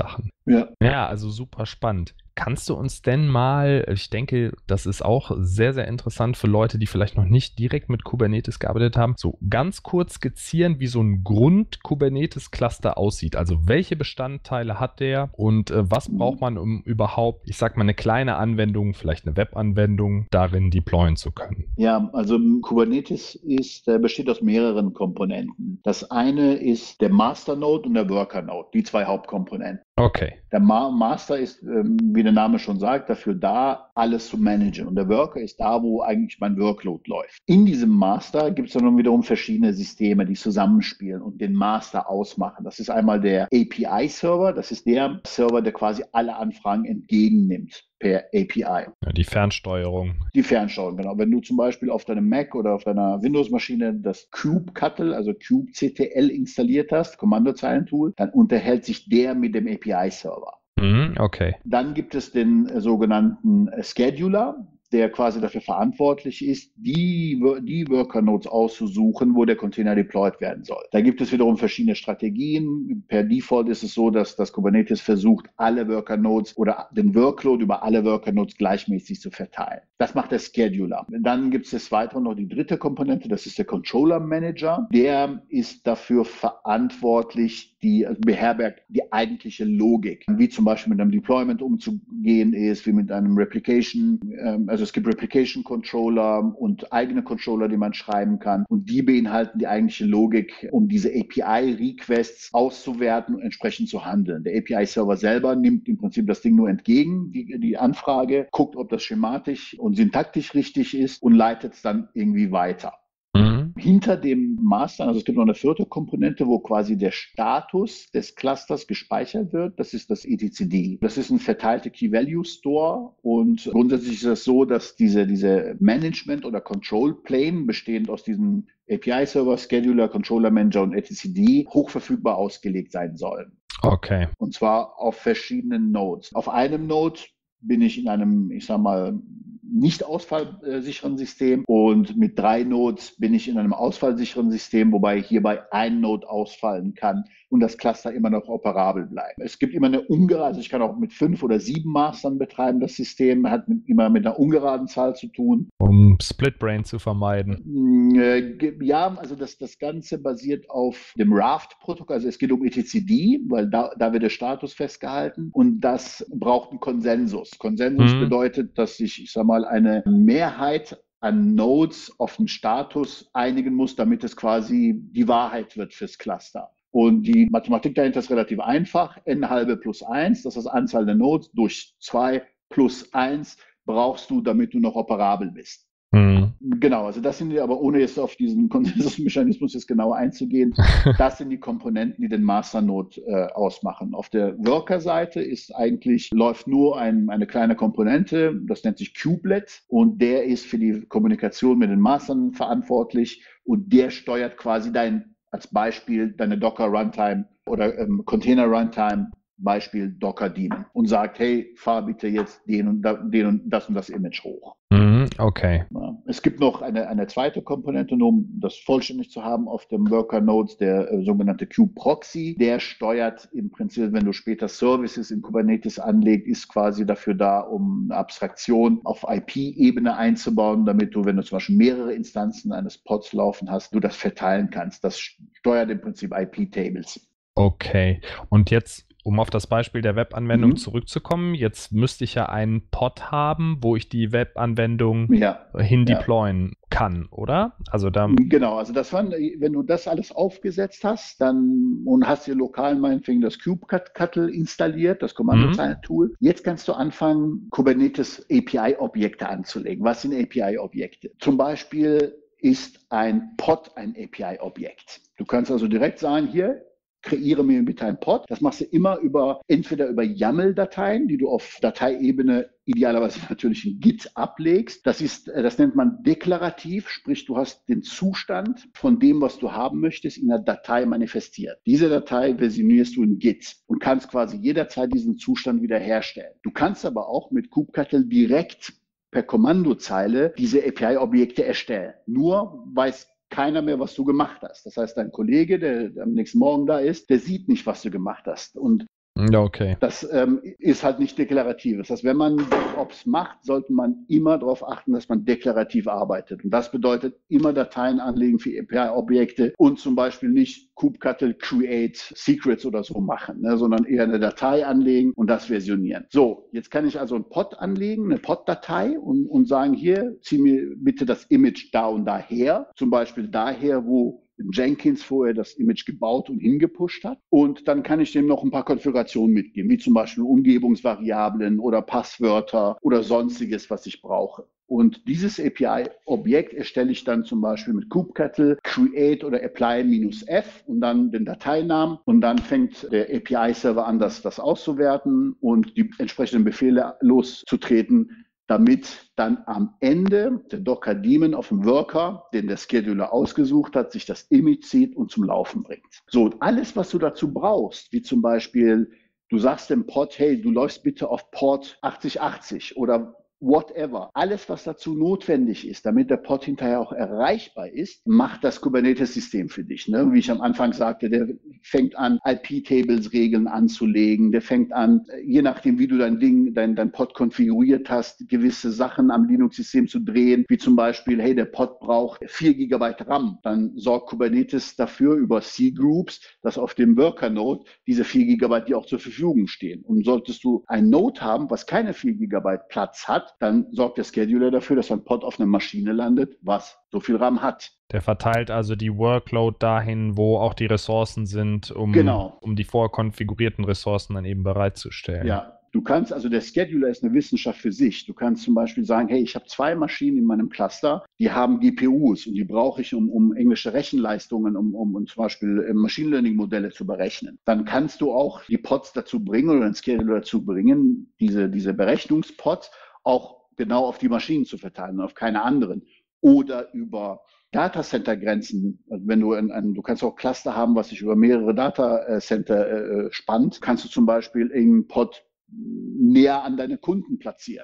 Ja. Ja, also super spannend. Kannst du uns denn mal, ich denke, das ist auch sehr, sehr interessant für Leute, die vielleicht noch nicht direkt mit Kubernetes gearbeitet haben, so ganz kurz skizzieren, wie so ein Grund-Kubernetes-Cluster aussieht. Also welche Bestandteile hat der und äh, was braucht man, um überhaupt, ich sag mal, eine kleine Anwendung, vielleicht eine Webanwendung, darin deployen zu können? Ja, also Kubernetes ist, äh, besteht aus mehreren Komponenten. Das eine ist der Masternode und der Workernode, die zwei Hauptkomponenten. Okay. Der Ma Master ist, ähm, wie der Name schon sagt, dafür da, alles zu managen. Und der Worker ist da, wo eigentlich mein Workload läuft. In diesem Master gibt es dann wiederum verschiedene Systeme, die zusammenspielen und den Master ausmachen. Das ist einmal der A P I-Server. Das ist der Server, der quasi alle Anfragen entgegennimmt per A P I. Ja, die Fernsteuerung. Die Fernsteuerung, genau. Wenn du zum Beispiel auf deinem Mac oder auf deiner Windows-Maschine das kubectl, also kubectl installiert hast, Kommandozeilentool, dann unterhält sich der mit dem A P I-Server. Mhm, okay. Dann gibt es den äh, sogenannten äh, Scheduler, der quasi dafür verantwortlich ist, die, die Worker-Nodes auszusuchen, wo der Container deployed werden soll. Da gibt es wiederum verschiedene Strategien. Per Default ist es so, dass das Kubernetes versucht, alle Worker-Nodes oder den Workload über alle Worker-Nodes gleichmäßig zu verteilen. Das macht der Scheduler. Dann gibt es des Weiteren noch die dritte Komponente, das ist der Controller-Manager. Der ist dafür verantwortlich, die also beherbergt die eigentliche Logik, wie zum Beispiel mit einem Deployment umzugehen ist, wie mit einem Replication, ähm, also es gibt Replication Controller und eigene Controller, die man schreiben kann und die beinhalten die eigentliche Logik, um diese A P I-Requests auszuwerten und entsprechend zu handeln. Der A P I-Server selber nimmt im Prinzip das Ding nur entgegen, die, die Anfrage, guckt, ob das schematisch und syntaktisch richtig ist und leitet es dann irgendwie weiter. Mhm. Hinter dem Master, also es gibt noch eine vierte Komponente, wo quasi der Status des Clusters gespeichert wird. Das ist das etcd. Das ist ein verteilter Key-Value-Store und grundsätzlich ist es so, dass diese, diese Management- oder Control-Plane bestehend aus diesen A P I-Server, Scheduler, Controller-Manager und etcd hochverfügbar ausgelegt sein sollen. Okay. Und zwar auf verschiedenen Nodes. Auf einem Node bin ich in einem, ich sag mal, nicht ausfallsicheren System und mit drei Nodes bin ich in einem ausfallsicheren System, wobei hierbei ein Node ausfallen kann und das Cluster immer noch operabel bleibt. Es gibt immer eine ungerade, also ich kann auch mit fünf oder sieben Mastern betreiben, das System hat mit, immer mit einer ungeraden Zahl zu tun. Um Splitbrain zu vermeiden. Ja, also das, das Ganze basiert auf dem Raft-Protokoll, also es geht um etcd, weil da, da wird der Status festgehalten und das braucht einen Konsensus. Konsensus mhm. bedeutet, dass sich, ich sag mal, eine Mehrheit an Nodes auf den Status einigen muss, damit es quasi die Wahrheit wird fürs Cluster. Und die Mathematik dahinter ist relativ einfach. N halbe plus eins, das ist das Anzahl der Nodes, durch zwei plus eins brauchst du, damit du noch operabel bist. Mhm. Genau, also das sind die, aber ohne jetzt auf diesen Konsensusmechanismus jetzt genauer einzugehen, das sind die Komponenten, die den Masternode äh, ausmachen. Auf der Worker-Seite ist eigentlich, läuft nur ein, eine kleine Komponente, das nennt sich Kubelet und der ist für die Kommunikation mit den Mastern verantwortlich und der steuert quasi dein, als Beispiel deine Docker-Runtime oder ähm, Container-Runtime, Beispiel Docker-Daemon und sagt, hey, fahr bitte jetzt den und, da, den und das und das Image hoch. Okay. Ja. Es gibt noch eine, eine zweite Komponente, nur um das vollständig zu haben auf dem Worker-Nodes, der äh, sogenannte Kube-Proxy. Der steuert im Prinzip, wenn du später Services in Kubernetes anlegst, ist quasi dafür da, um eine Abstraktion auf I P-Ebene einzubauen, damit du, wenn du zum Beispiel mehrere Instanzen eines Pods laufen hast, du das verteilen kannst. Das steuert im Prinzip I P-Tables. Okay. Und jetzt, um auf das Beispiel der Webanwendung Mhm. zurückzukommen, jetzt müsste ich ja einen Pod haben, wo ich die Webanwendung Ja. hin Ja. deployen kann, oder? Also da. Genau, also das waren, wenn du das alles aufgesetzt hast, dann und hast dir lokal meinetwegen das kubectl installiert, das Kommandozeilentool. Jetzt kannst du anfangen, Kubernetes A P I-Objekte anzulegen. Was sind A P I-Objekte? Zum Beispiel ist ein Pod ein A P I-Objekt. Du kannst also direkt sagen, hier, kreiere mir bitte ein Pod. Das machst du immer über, entweder über YAML-Dateien, die du auf Dateiebene idealerweise natürlich in Git ablegst. Das ist, das nennt man deklarativ, sprich du hast den Zustand von dem, was du haben möchtest, in der Datei manifestiert. Diese Datei versionierst du in Git und kannst quasi jederzeit diesen Zustand wiederherstellen. Du kannst aber auch mit kubectl direkt per Kommandozeile diese A P I-Objekte erstellen. Nur weiß keiner mehr, was du gemacht hast. Das heißt, dein Kollege, der am nächsten Morgen da ist, der sieht nicht, was du gemacht hast. Und Ja, okay. Das ähm, ist halt nicht deklarativ. Das heißt, wenn man DevOps macht, sollte man immer darauf achten, dass man deklarativ arbeitet. Und das bedeutet immer Dateien anlegen für A P I-Objekte und zum Beispiel nicht kubectl create secrets oder so machen, ne, sondern eher eine Datei anlegen und das versionieren. So, jetzt kann ich also einen Pod anlegen, eine Pod-Datei und, und sagen, hier, zieh mir bitte das Image da und daher. Zum Beispiel daher, wo Jenkins vorher das Image gebaut und hingepusht hat. Und dann kann ich dem noch ein paar Konfigurationen mitgeben, wie zum Beispiel Umgebungsvariablen oder Passwörter oder sonstiges, was ich brauche. Und dieses A P I-Objekt erstelle ich dann zum Beispiel mit kubectl create oder apply-f und dann den Dateinamen. Und dann fängt der A P I-Server an, das, das auszuwerten und die entsprechenden Befehle loszutreten, damit dann am Ende der Docker-Daemon auf dem Worker, den der Scheduler ausgesucht hat, sich das Image zieht und zum Laufen bringt. So, und alles, was du dazu brauchst, wie zum Beispiel, du sagst dem Pod, hey, du läufst bitte auf Port achtzig achtzig oder whatever. Alles, was dazu notwendig ist, damit der Pod hinterher auch erreichbar ist, macht das Kubernetes-System für dich. Ne? Wie ich am Anfang sagte, der fängt an, I P-Tables-Regeln anzulegen. Der fängt an, je nachdem, wie du dein Ding, dein, dein Pod konfiguriert hast, gewisse Sachen am Linux-System zu drehen, wie zum Beispiel, hey, der Pod braucht vier Gigabyte RAM. Dann sorgt Kubernetes dafür über C-Groups, dass auf dem Worker-Node diese vier Gigabyte dir auch zur Verfügung stehen. Und solltest du ein Node haben, was keine vier Gigabyte Platz hat, dann sorgt der Scheduler dafür, dass ein Pod auf einer Maschine landet, was so viel RAM hat. Der verteilt also die Workload dahin, wo auch die Ressourcen sind, um, genau. um die vorkonfigurierten Ressourcen dann eben bereitzustellen. Ja. Du kannst, also der Scheduler ist eine Wissenschaft für sich. Du kannst zum Beispiel sagen, hey, ich habe zwei Maschinen in meinem Cluster, die haben G P Us und die brauche ich, um, um englische Rechenleistungen, um, um, um zum Beispiel Machine Learning Modelle zu berechnen. Dann kannst du auch die Pods dazu bringen oder den Scheduler dazu bringen, diese, diese Berechnungspods auch genau auf die Maschinen zu verteilen und auf keine anderen. Oder über Datacenter-Grenzen, also wenn du ein, ein, du kannst auch Cluster haben, was sich über mehrere Datacenter äh, spannt, kannst du zum Beispiel einen Pod näher an deine Kunden platzieren.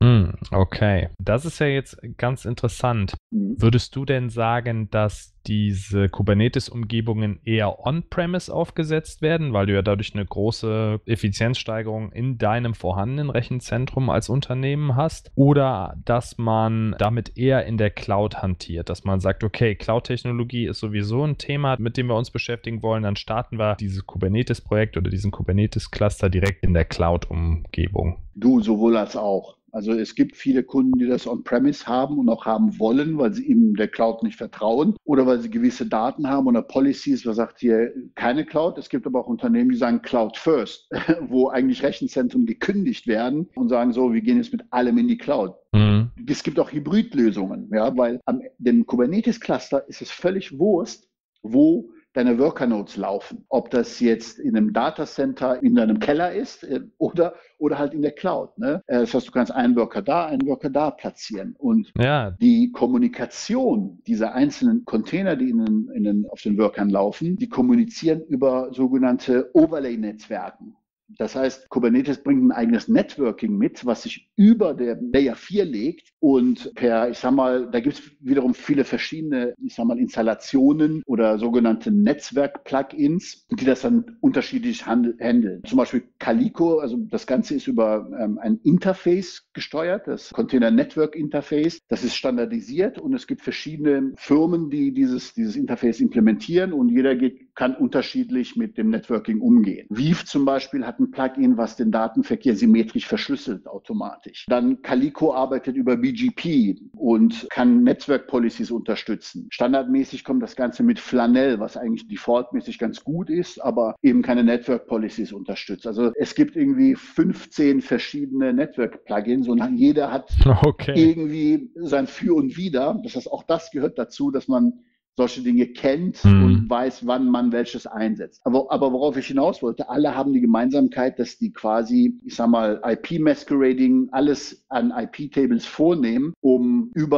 Okay, das ist ja jetzt ganz interessant. Mhm. Würdest du denn sagen, dass diese Kubernetes-Umgebungen eher on-premise aufgesetzt werden, weil du ja dadurch eine große Effizienzsteigerung in deinem vorhandenen Rechenzentrum als Unternehmen hast, oder dass man damit eher in der Cloud hantiert, dass man sagt, okay, Cloud-Technologie ist sowieso ein Thema, mit dem wir uns beschäftigen wollen, dann starten wir dieses Kubernetes-Projekt oder diesen Kubernetes-Cluster direkt in der Cloud-Umgebung? Du, sowohl als auch. Also es gibt viele Kunden, die das on-premise haben und auch haben wollen, weil sie eben der Cloud nicht vertrauen oder weil sie gewisse Daten haben oder Policies, was sagt hier keine Cloud. Es gibt aber auch Unternehmen, die sagen Cloud first, wo eigentlich Rechenzentren gekündigt werden und sagen so, wir gehen jetzt mit allem in die Cloud. Mhm. Es gibt auch Hybridlösungen, ja, weil am dem Kubernetes-Cluster ist es völlig Wurst, wo deine Worker-Nodes laufen. Ob das jetzt in einem Datacenter in deinem Keller ist äh, oder, oder halt in der Cloud. Ne? Das heißt, du kannst einen Worker da, einen Worker da platzieren. Und ja. die Kommunikation dieser einzelnen Container, die in den, in den, auf den Workern laufen, die kommunizieren über sogenannte Overlay-Netzwerken. Das heißt, Kubernetes bringt ein eigenes Networking mit, was sich über der Layer vier legt und per, ich sag mal, da gibt es wiederum viele verschiedene, ich sag mal, Installationen oder sogenannte Netzwerk-Plugins, die das dann unterschiedlich handeln. Zum Beispiel Calico, also das Ganze ist über ähm, ein Interface gesteuert, das Container Network Interface. Das ist standardisiert und es gibt verschiedene Firmen, die dieses, dieses Interface implementieren und jeder geht, kann unterschiedlich mit dem Networking umgehen. Weave zum Beispiel hat ein Plugin, was den Datenverkehr symmetrisch verschlüsselt automatisch. Dann Calico arbeitet über B G P und kann Netzwerk-Policies unterstützen. Standardmäßig kommt das Ganze mit Flanell, was eigentlich defaultmäßig ganz gut ist, aber eben keine Network-Policies unterstützt. Also es gibt irgendwie fünfzehn verschiedene Network-Plugins und jeder hat okay. irgendwie sein Für und Wider. Das heißt, auch das gehört dazu, dass man solche Dinge kennt mhm. und weiß, wann man welches einsetzt. Aber, aber worauf ich hinaus wollte, alle haben die Gemeinsamkeit, dass die quasi, ich sag mal, I P-Masquerading, alles an I P-Tables vornehmen, um über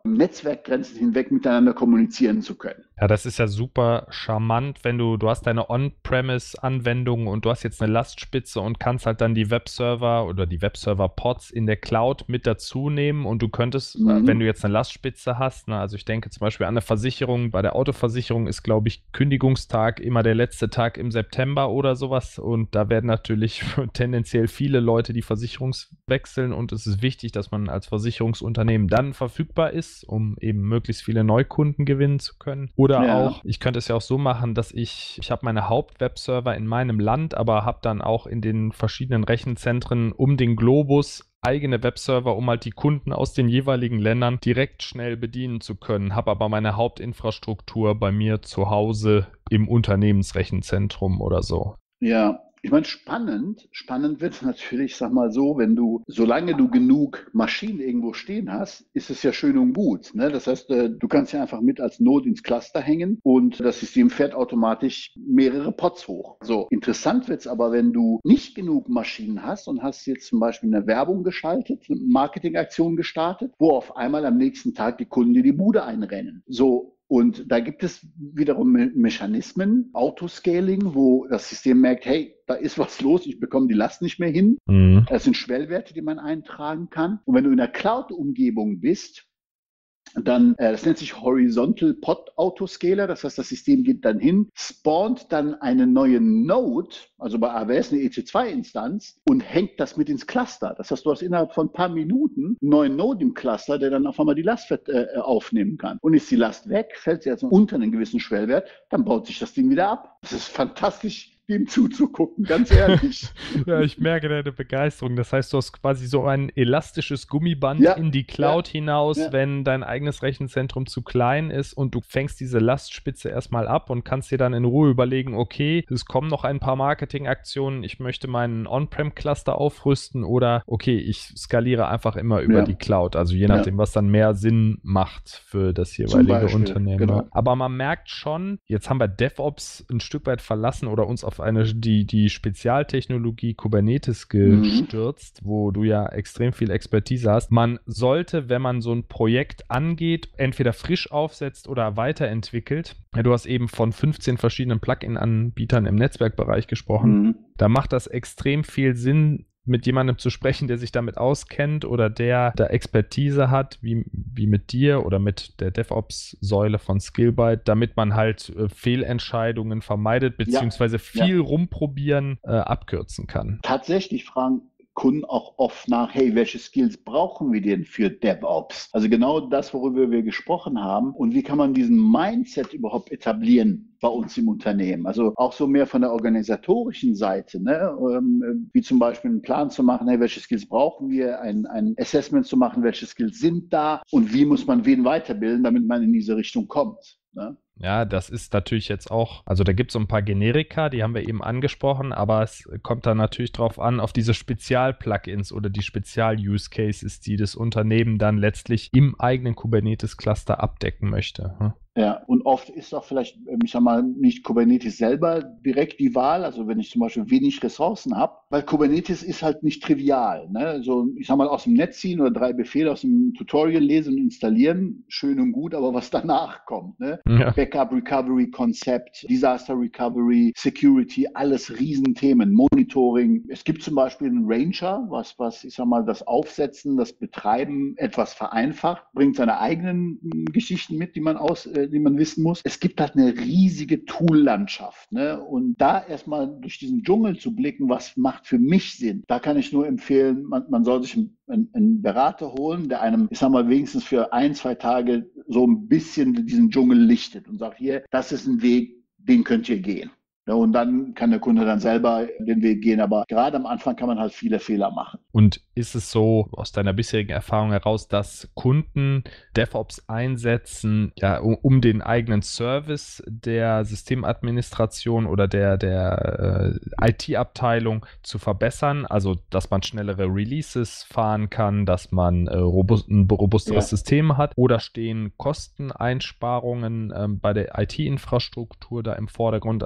Netzwerkgrenzen hinweg miteinander kommunizieren zu können. Ja, das ist ja super charmant, wenn du, du hast deine On-Premise-Anwendung und du hast jetzt eine Lastspitze und kannst halt dann die Webserver oder die Webserver-Pods in der Cloud mit dazu nehmen und du könntest, mhm. wenn du jetzt eine Lastspitze hast, ne, also ich denke zum Beispiel an eine Versicherung, bei der Autoversicherung ist, glaube ich, Kündigungstag immer der letzte Tag im September oder sowas und da werden natürlich tendenziell viele Leute die Versicherung wechseln und es ist wichtig, dass man als Versicherungsunternehmen dann verfügbar ist, um eben möglichst viele Neukunden gewinnen zu können. Oder ja. auch, ich könnte es ja auch so machen, dass ich, ich habe meine Hauptwebserver in meinem Land, aber habe dann auch in den verschiedenen Rechenzentren um den Globus eigene Webserver, um halt die Kunden aus den jeweiligen Ländern direkt schnell bedienen zu können. Habe aber meine Hauptinfrastruktur bei mir zu Hause im Unternehmensrechenzentrum oder so. Ja. Ich meine, spannend, spannend wird es natürlich, sag mal so, wenn du, solange du genug Maschinen irgendwo stehen hast, ist es ja schön und gut. Ne? Das heißt, du kannst ja einfach mit als Node ins Cluster hängen und das System fährt automatisch mehrere Pods hoch. So, interessant wird es aber, wenn du nicht genug Maschinen hast und hast jetzt zum Beispiel eine Werbung geschaltet, eine Marketingaktion gestartet, wo auf einmal am nächsten Tag die Kunden dir die Bude einrennen. So. Und da gibt es wiederum Me- Mechanismen, Autoscaling, wo das System merkt, hey, da ist was los, ich bekomme die Last nicht mehr hin. Mhm. Das sind Schwellwerte, die man eintragen kann. Und wenn du in der Cloud-Umgebung bist, dann, äh, das nennt sich Horizontal Pod Autoscaler, das heißt, das System geht dann hin, spawnt dann eine neue Node, also bei A W S eine E C zwei Instanz und hängt das mit ins Cluster. Das heißt, du hast innerhalb von ein paar Minuten einen neuen Node im Cluster, der dann auf einmal die Last äh, aufnehmen kann. Und ist die Last weg, fällt sie jetzt unter einen gewissen Schwellwert, dann baut sich das Ding wieder ab. Das ist fantastisch, dem zuzugucken, ganz ehrlich. Ja, ich merke deine Begeisterung. Das heißt, du hast quasi so ein elastisches Gummiband ja, in die Cloud ja, hinaus, ja. wenn dein eigenes Rechenzentrum zu klein ist und du fängst diese Lastspitze erstmal ab und kannst dir dann in Ruhe überlegen, okay, es kommen noch ein paar Marketingaktionen, ich möchte meinen On-Prem-Cluster aufrüsten oder okay, ich skaliere einfach immer über ja. die Cloud, also je nachdem, ja. was dann mehr Sinn macht für das jeweilige Beispiel, Unternehmen. Genau. Aber man merkt schon, jetzt haben wir DevOps ein Stück weit verlassen oder uns auf eine, die, die Spezialtechnologie Kubernetes gestürzt, mhm. wo du ja extrem viel Expertise hast. Man sollte, wenn man so ein Projekt angeht, entweder frisch aufsetzt oder weiterentwickelt. Ja, du hast eben von fünfzehn verschiedenen Plugin-Anbietern im Netzwerkbereich gesprochen. Mhm. Da macht das extrem viel Sinn, mit jemandem zu sprechen, der sich damit auskennt oder der da Expertise hat, wie, wie mit dir oder mit der DevOps-Säule von Skillbyte, damit man halt äh, Fehlentscheidungen vermeidet, beziehungsweise ja, viel ja. rumprobieren äh, abkürzen kann. Tatsächlich fragen Kunden auch oft nach, hey, welche Skills brauchen wir denn für DevOps? Also genau das, worüber wir gesprochen haben. Und wie kann man diesen Mindset überhaupt etablieren bei uns im Unternehmen? Also auch so mehr von der organisatorischen Seite, ne? ähm, wie zum Beispiel einen Plan zu machen, hey, welche Skills brauchen wir, ein, ein Assessment zu machen, welche Skills sind da und wie muss man wen weiterbilden, damit man in diese Richtung kommt. Ne? Ja, das ist natürlich jetzt auch, also da gibt es so ein paar Generika, die haben wir eben angesprochen, aber es kommt dann natürlich drauf an, auf diese Spezial-Plugins oder die Spezial-Use-Cases, die das Unternehmen dann letztlich im eigenen Kubernetes-Cluster abdecken möchte. Hm? Ja, und oft ist auch vielleicht, ich sag mal, nicht Kubernetes selber direkt die Wahl, also wenn ich zum Beispiel wenig Ressourcen habe, weil Kubernetes ist halt nicht trivial. Ne? Also ich sag mal, aus dem Netz ziehen oder drei Befehle aus dem Tutorial lesen und installieren, schön und gut, aber was danach kommt, ne? Ja. Backup, Recovery, Konzept, Disaster Recovery, Security, alles Riesenthemen, Monitoring. Es gibt zum Beispiel einen Ranger, was, was, ich sag mal, das Aufsetzen, das Betreiben etwas vereinfacht, bringt seine eigenen m, Geschichten mit, die man aus äh, die man wissen muss. Es gibt halt eine riesige Tool-Landschaft. Ne? Und da erstmal durch diesen Dschungel zu blicken, was macht für mich Sinn, da kann ich nur empfehlen, man, man soll sich einen, einen Berater holen, der einem, ich sag mal, wenigstens für ein, zwei Tage so ein bisschen diesen Dschungel lichtet und sagt, hier, das ist ein Weg, den könnt ihr gehen. Ja, und dann kann der Kunde dann selber den Weg gehen. Aber gerade am Anfang kann man halt viele Fehler machen. Und ist es so aus deiner bisherigen Erfahrung heraus, dass Kunden DevOps einsetzen, ja, um, um den eigenen Service der Systemadministration oder der, der äh, I T-Abteilung zu verbessern? Also, dass man schnellere Releases fahren kann, dass man äh, robust, ein robusteres ja. System hat? Oder stehen Kosteneinsparungen ähm, bei der I T-Infrastruktur da im Vordergrund? Also man kann ja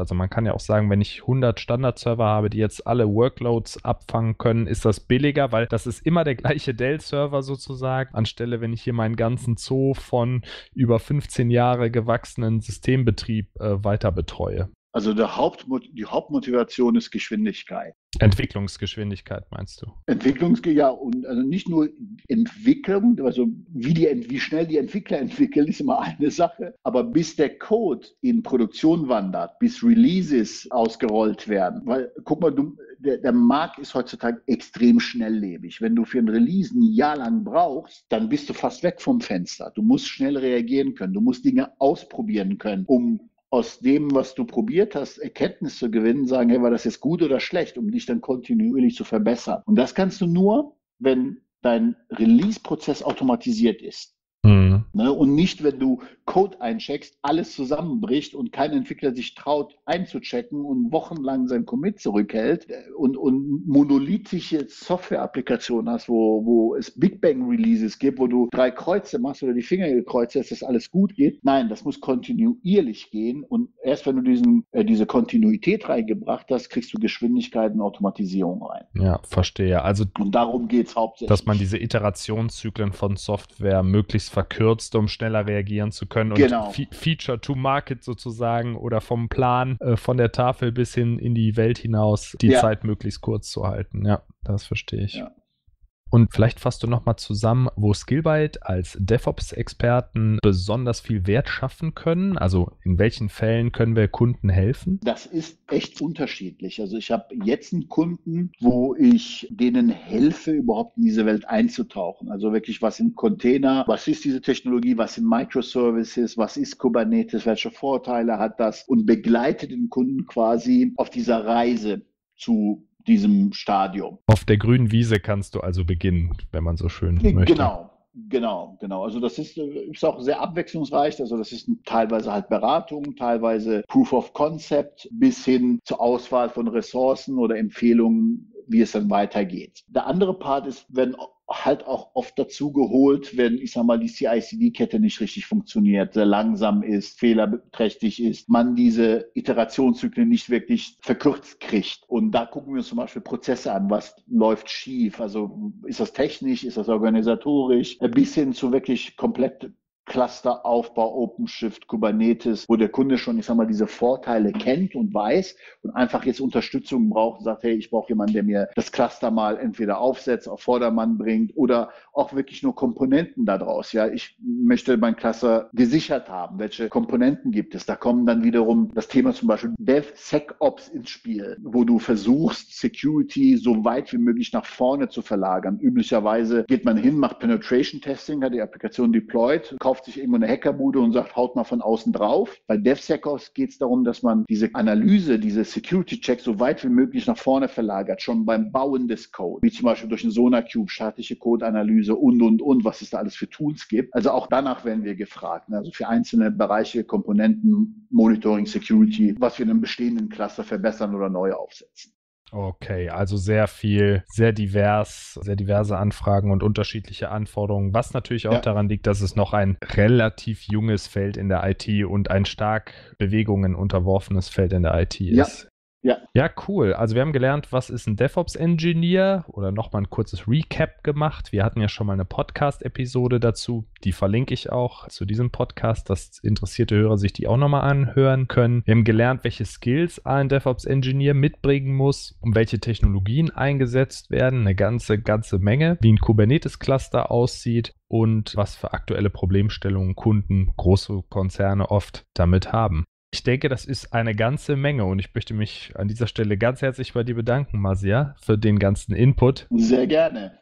ja auch sagen, wenn ich hundert Standard-Server habe, die jetzt alle Workloads abfangen können, ist das billiger, weil das ist immer der gleiche Dell-Server sozusagen, anstelle, wenn ich hier meinen ganzen Zoo von über fünfzehn Jahre gewachsenen Systembetrieb äh, weiter betreue. Also der Hauptmot- die Hauptmotivation ist Geschwindigkeit. Entwicklungsgeschwindigkeit meinst du? Entwicklungs ja, und also nicht nur Entwicklung, also wie, die, wie schnell die Entwickler entwickeln, ist immer eine Sache, aber bis der Code in Produktion wandert, bis Releases ausgerollt werden, weil, guck mal, du, der, der Markt ist heutzutage extrem schnelllebig. Wenn du für ein Release ein Jahr lang brauchst, dann bist du fast weg vom Fenster. Du musst schnell reagieren können, du musst Dinge ausprobieren können, um aus dem, was du probiert hast, Erkenntnis zu gewinnen, sagen, hey, war das jetzt gut oder schlecht, um dich dann kontinuierlich zu verbessern. Und das kannst du nur, wenn dein Release-Prozess automatisiert ist. Mhm. Ne? Und nicht, wenn du Code eincheckst, alles zusammenbricht und kein Entwickler sich traut einzuchecken und wochenlang sein Commit zurückhält und, und monolithische Software-Applikationen hast, wo, wo es Big Bang-Releases gibt, wo du drei Kreuze machst oder die Finger gekreuzt hast, dass alles gut geht. Nein, das muss kontinuierlich gehen und erst wenn du diesen, äh, diese Kontinuität reingebracht hast, kriegst du Geschwindigkeit und Automatisierung rein. Ja, verstehe. Also, und darum geht es hauptsächlich. Dass man diese Iterationszyklen von Software möglichst verkürzt, um schneller reagieren zu können genau. und Fe- Feature to Market sozusagen oder vom Plan äh, von der Tafel bis hin in die Welt hinaus die ja. Zeit möglichst kurz zu halten. Ja, das verstehe ich. Ja. Und vielleicht fasst du nochmal zusammen, wo Skillbyte als DevOps-Experten besonders viel Wert schaffen können. Also in welchen Fällen können wir Kunden helfen? Das ist echt unterschiedlich. Also ich habe jetzt einen Kunden, wo ich denen helfe, überhaupt in diese Welt einzutauchen. Also wirklich was in Container, was ist diese Technologie, was sind Microservices, was ist Kubernetes, welche Vorteile hat das und begleite den Kunden quasi auf dieser Reise zu diesem Stadium. Auf der grünen Wiese kannst du also beginnen, wenn man so schön möchte. Genau, genau, genau. Also das ist, ist auch sehr abwechslungsreich. Also das ist teilweise halt Beratung, teilweise Proof of Concept bis hin zur Auswahl von Ressourcen oder Empfehlungen, wie es dann weitergeht. Der andere Part ist, wenn halt auch oft dazu geholt, wenn, ich sag mal, die C I C D-Kette nicht richtig funktioniert, sehr langsam ist, fehlerträchtig ist, man diese Iterationszyklen nicht wirklich verkürzt kriegt. Und da gucken wir uns zum Beispiel Prozesse an, was läuft schief. Also ist das technisch, ist das organisatorisch, bis hin zu wirklich komplett Clusteraufbau, OpenShift, Kubernetes, wo der Kunde schon, ich sag mal, diese Vorteile kennt und weiß und einfach jetzt Unterstützung braucht und sagt, hey, ich brauche jemanden, der mir das Cluster mal entweder aufsetzt, auf Vordermann bringt oder auch wirklich nur Komponenten daraus. Ja, ich möchte mein Cluster gesichert haben. Welche Komponenten gibt es? Da kommen dann wiederum das Thema zum Beispiel DevSecOps ins Spiel, wo du versuchst, Security so weit wie möglich nach vorne zu verlagern. Üblicherweise geht man hin, macht Penetration Testing, hat die Applikation deployed, kauft sich irgendwo eine Hackerbude und sagt, haut mal von außen drauf. Bei DevSecOps geht es darum, dass man diese Analyse, diese Security-Checks so weit wie möglich nach vorne verlagert, schon beim Bauen des Codes, wie zum Beispiel durch einen SonarQube, statische Code-Analyse und, und, und, was es da alles für Tools gibt. Also auch danach werden wir gefragt, ne? Also für einzelne Bereiche, Komponenten, Monitoring, Security, was wir in einem bestehenden Cluster verbessern oder neu aufsetzen. Okay, also sehr viel, sehr divers, sehr diverse Anfragen und unterschiedliche Anforderungen, was natürlich auch ja. daran liegt, dass es noch ein relativ junges Feld in der I T und ein stark Bewegungen unterworfenes Feld in der I T ist. Ja. Ja. ja, cool. Also wir haben gelernt, was ist ein DevOps-Engineer oder nochmal ein kurzes Recap gemacht. Wir hatten ja schon mal eine Podcast-Episode dazu, die verlinke ich auch zu diesem Podcast, dass interessierte Hörer sich die auch nochmal anhören können. Wir haben gelernt, welche Skills ein DevOps-Engineer mitbringen muss, um welche Technologien eingesetzt werden, eine ganze, ganze Menge, wie ein Kubernetes-Cluster aussieht und was für aktuelle Problemstellungen Kunden, große Konzerne oft damit haben. Ich denke, das ist eine ganze Menge und ich möchte mich an dieser Stelle ganz herzlich bei dir bedanken, Marcia, für den ganzen Input. Sehr gerne.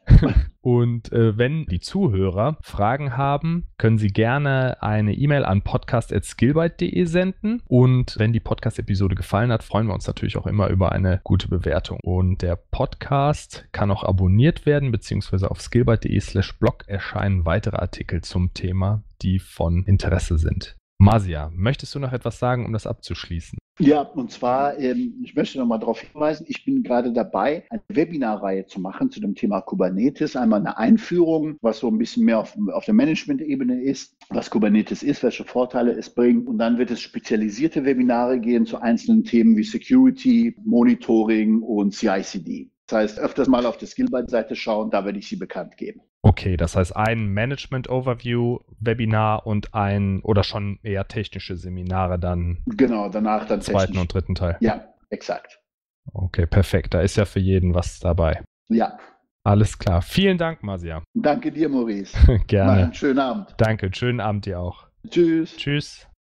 Und äh, wenn die Zuhörer Fragen haben, können sie gerne eine E-Mail an podcast at skillbyte punkt de senden. Und wenn die Podcast-Episode gefallen hat, freuen wir uns natürlich auch immer über eine gute Bewertung. Und der Podcast kann auch abonniert werden, beziehungsweise auf skillbyte punkt de slash blog erscheinen weitere Artikel zum Thema, die von Interesse sind. Marcia, möchtest du noch etwas sagen, um das abzuschließen? Ja, und zwar, ähm, ich möchte noch mal darauf hinweisen, ich bin gerade dabei, eine Webinarreihe zu machen zu dem Thema Kubernetes. Einmal eine Einführung, was so ein bisschen mehr auf, auf der Management-Ebene ist, was Kubernetes ist, welche Vorteile es bringt. Und dann wird es spezialisierte Webinare gehen zu einzelnen Themen wie Security, Monitoring und C I C D. Das heißt, öfters mal auf der Skillbyte-Seite schauen, da werde ich sie bekannt geben. Okay, das heißt ein Management-Overview-Webinar und ein oder schon eher technische Seminare dann. Genau, danach dann im zweiten technisch. und dritten Teil. Ja, exakt. Okay, perfekt. Da ist ja für jeden was dabei. Ja. Alles klar. Vielen Dank, Marcia. Danke dir, Maurice. Gerne. Mach einen schönen Abend. Danke. Schönen Abend dir auch. Tschüss. Tschüss.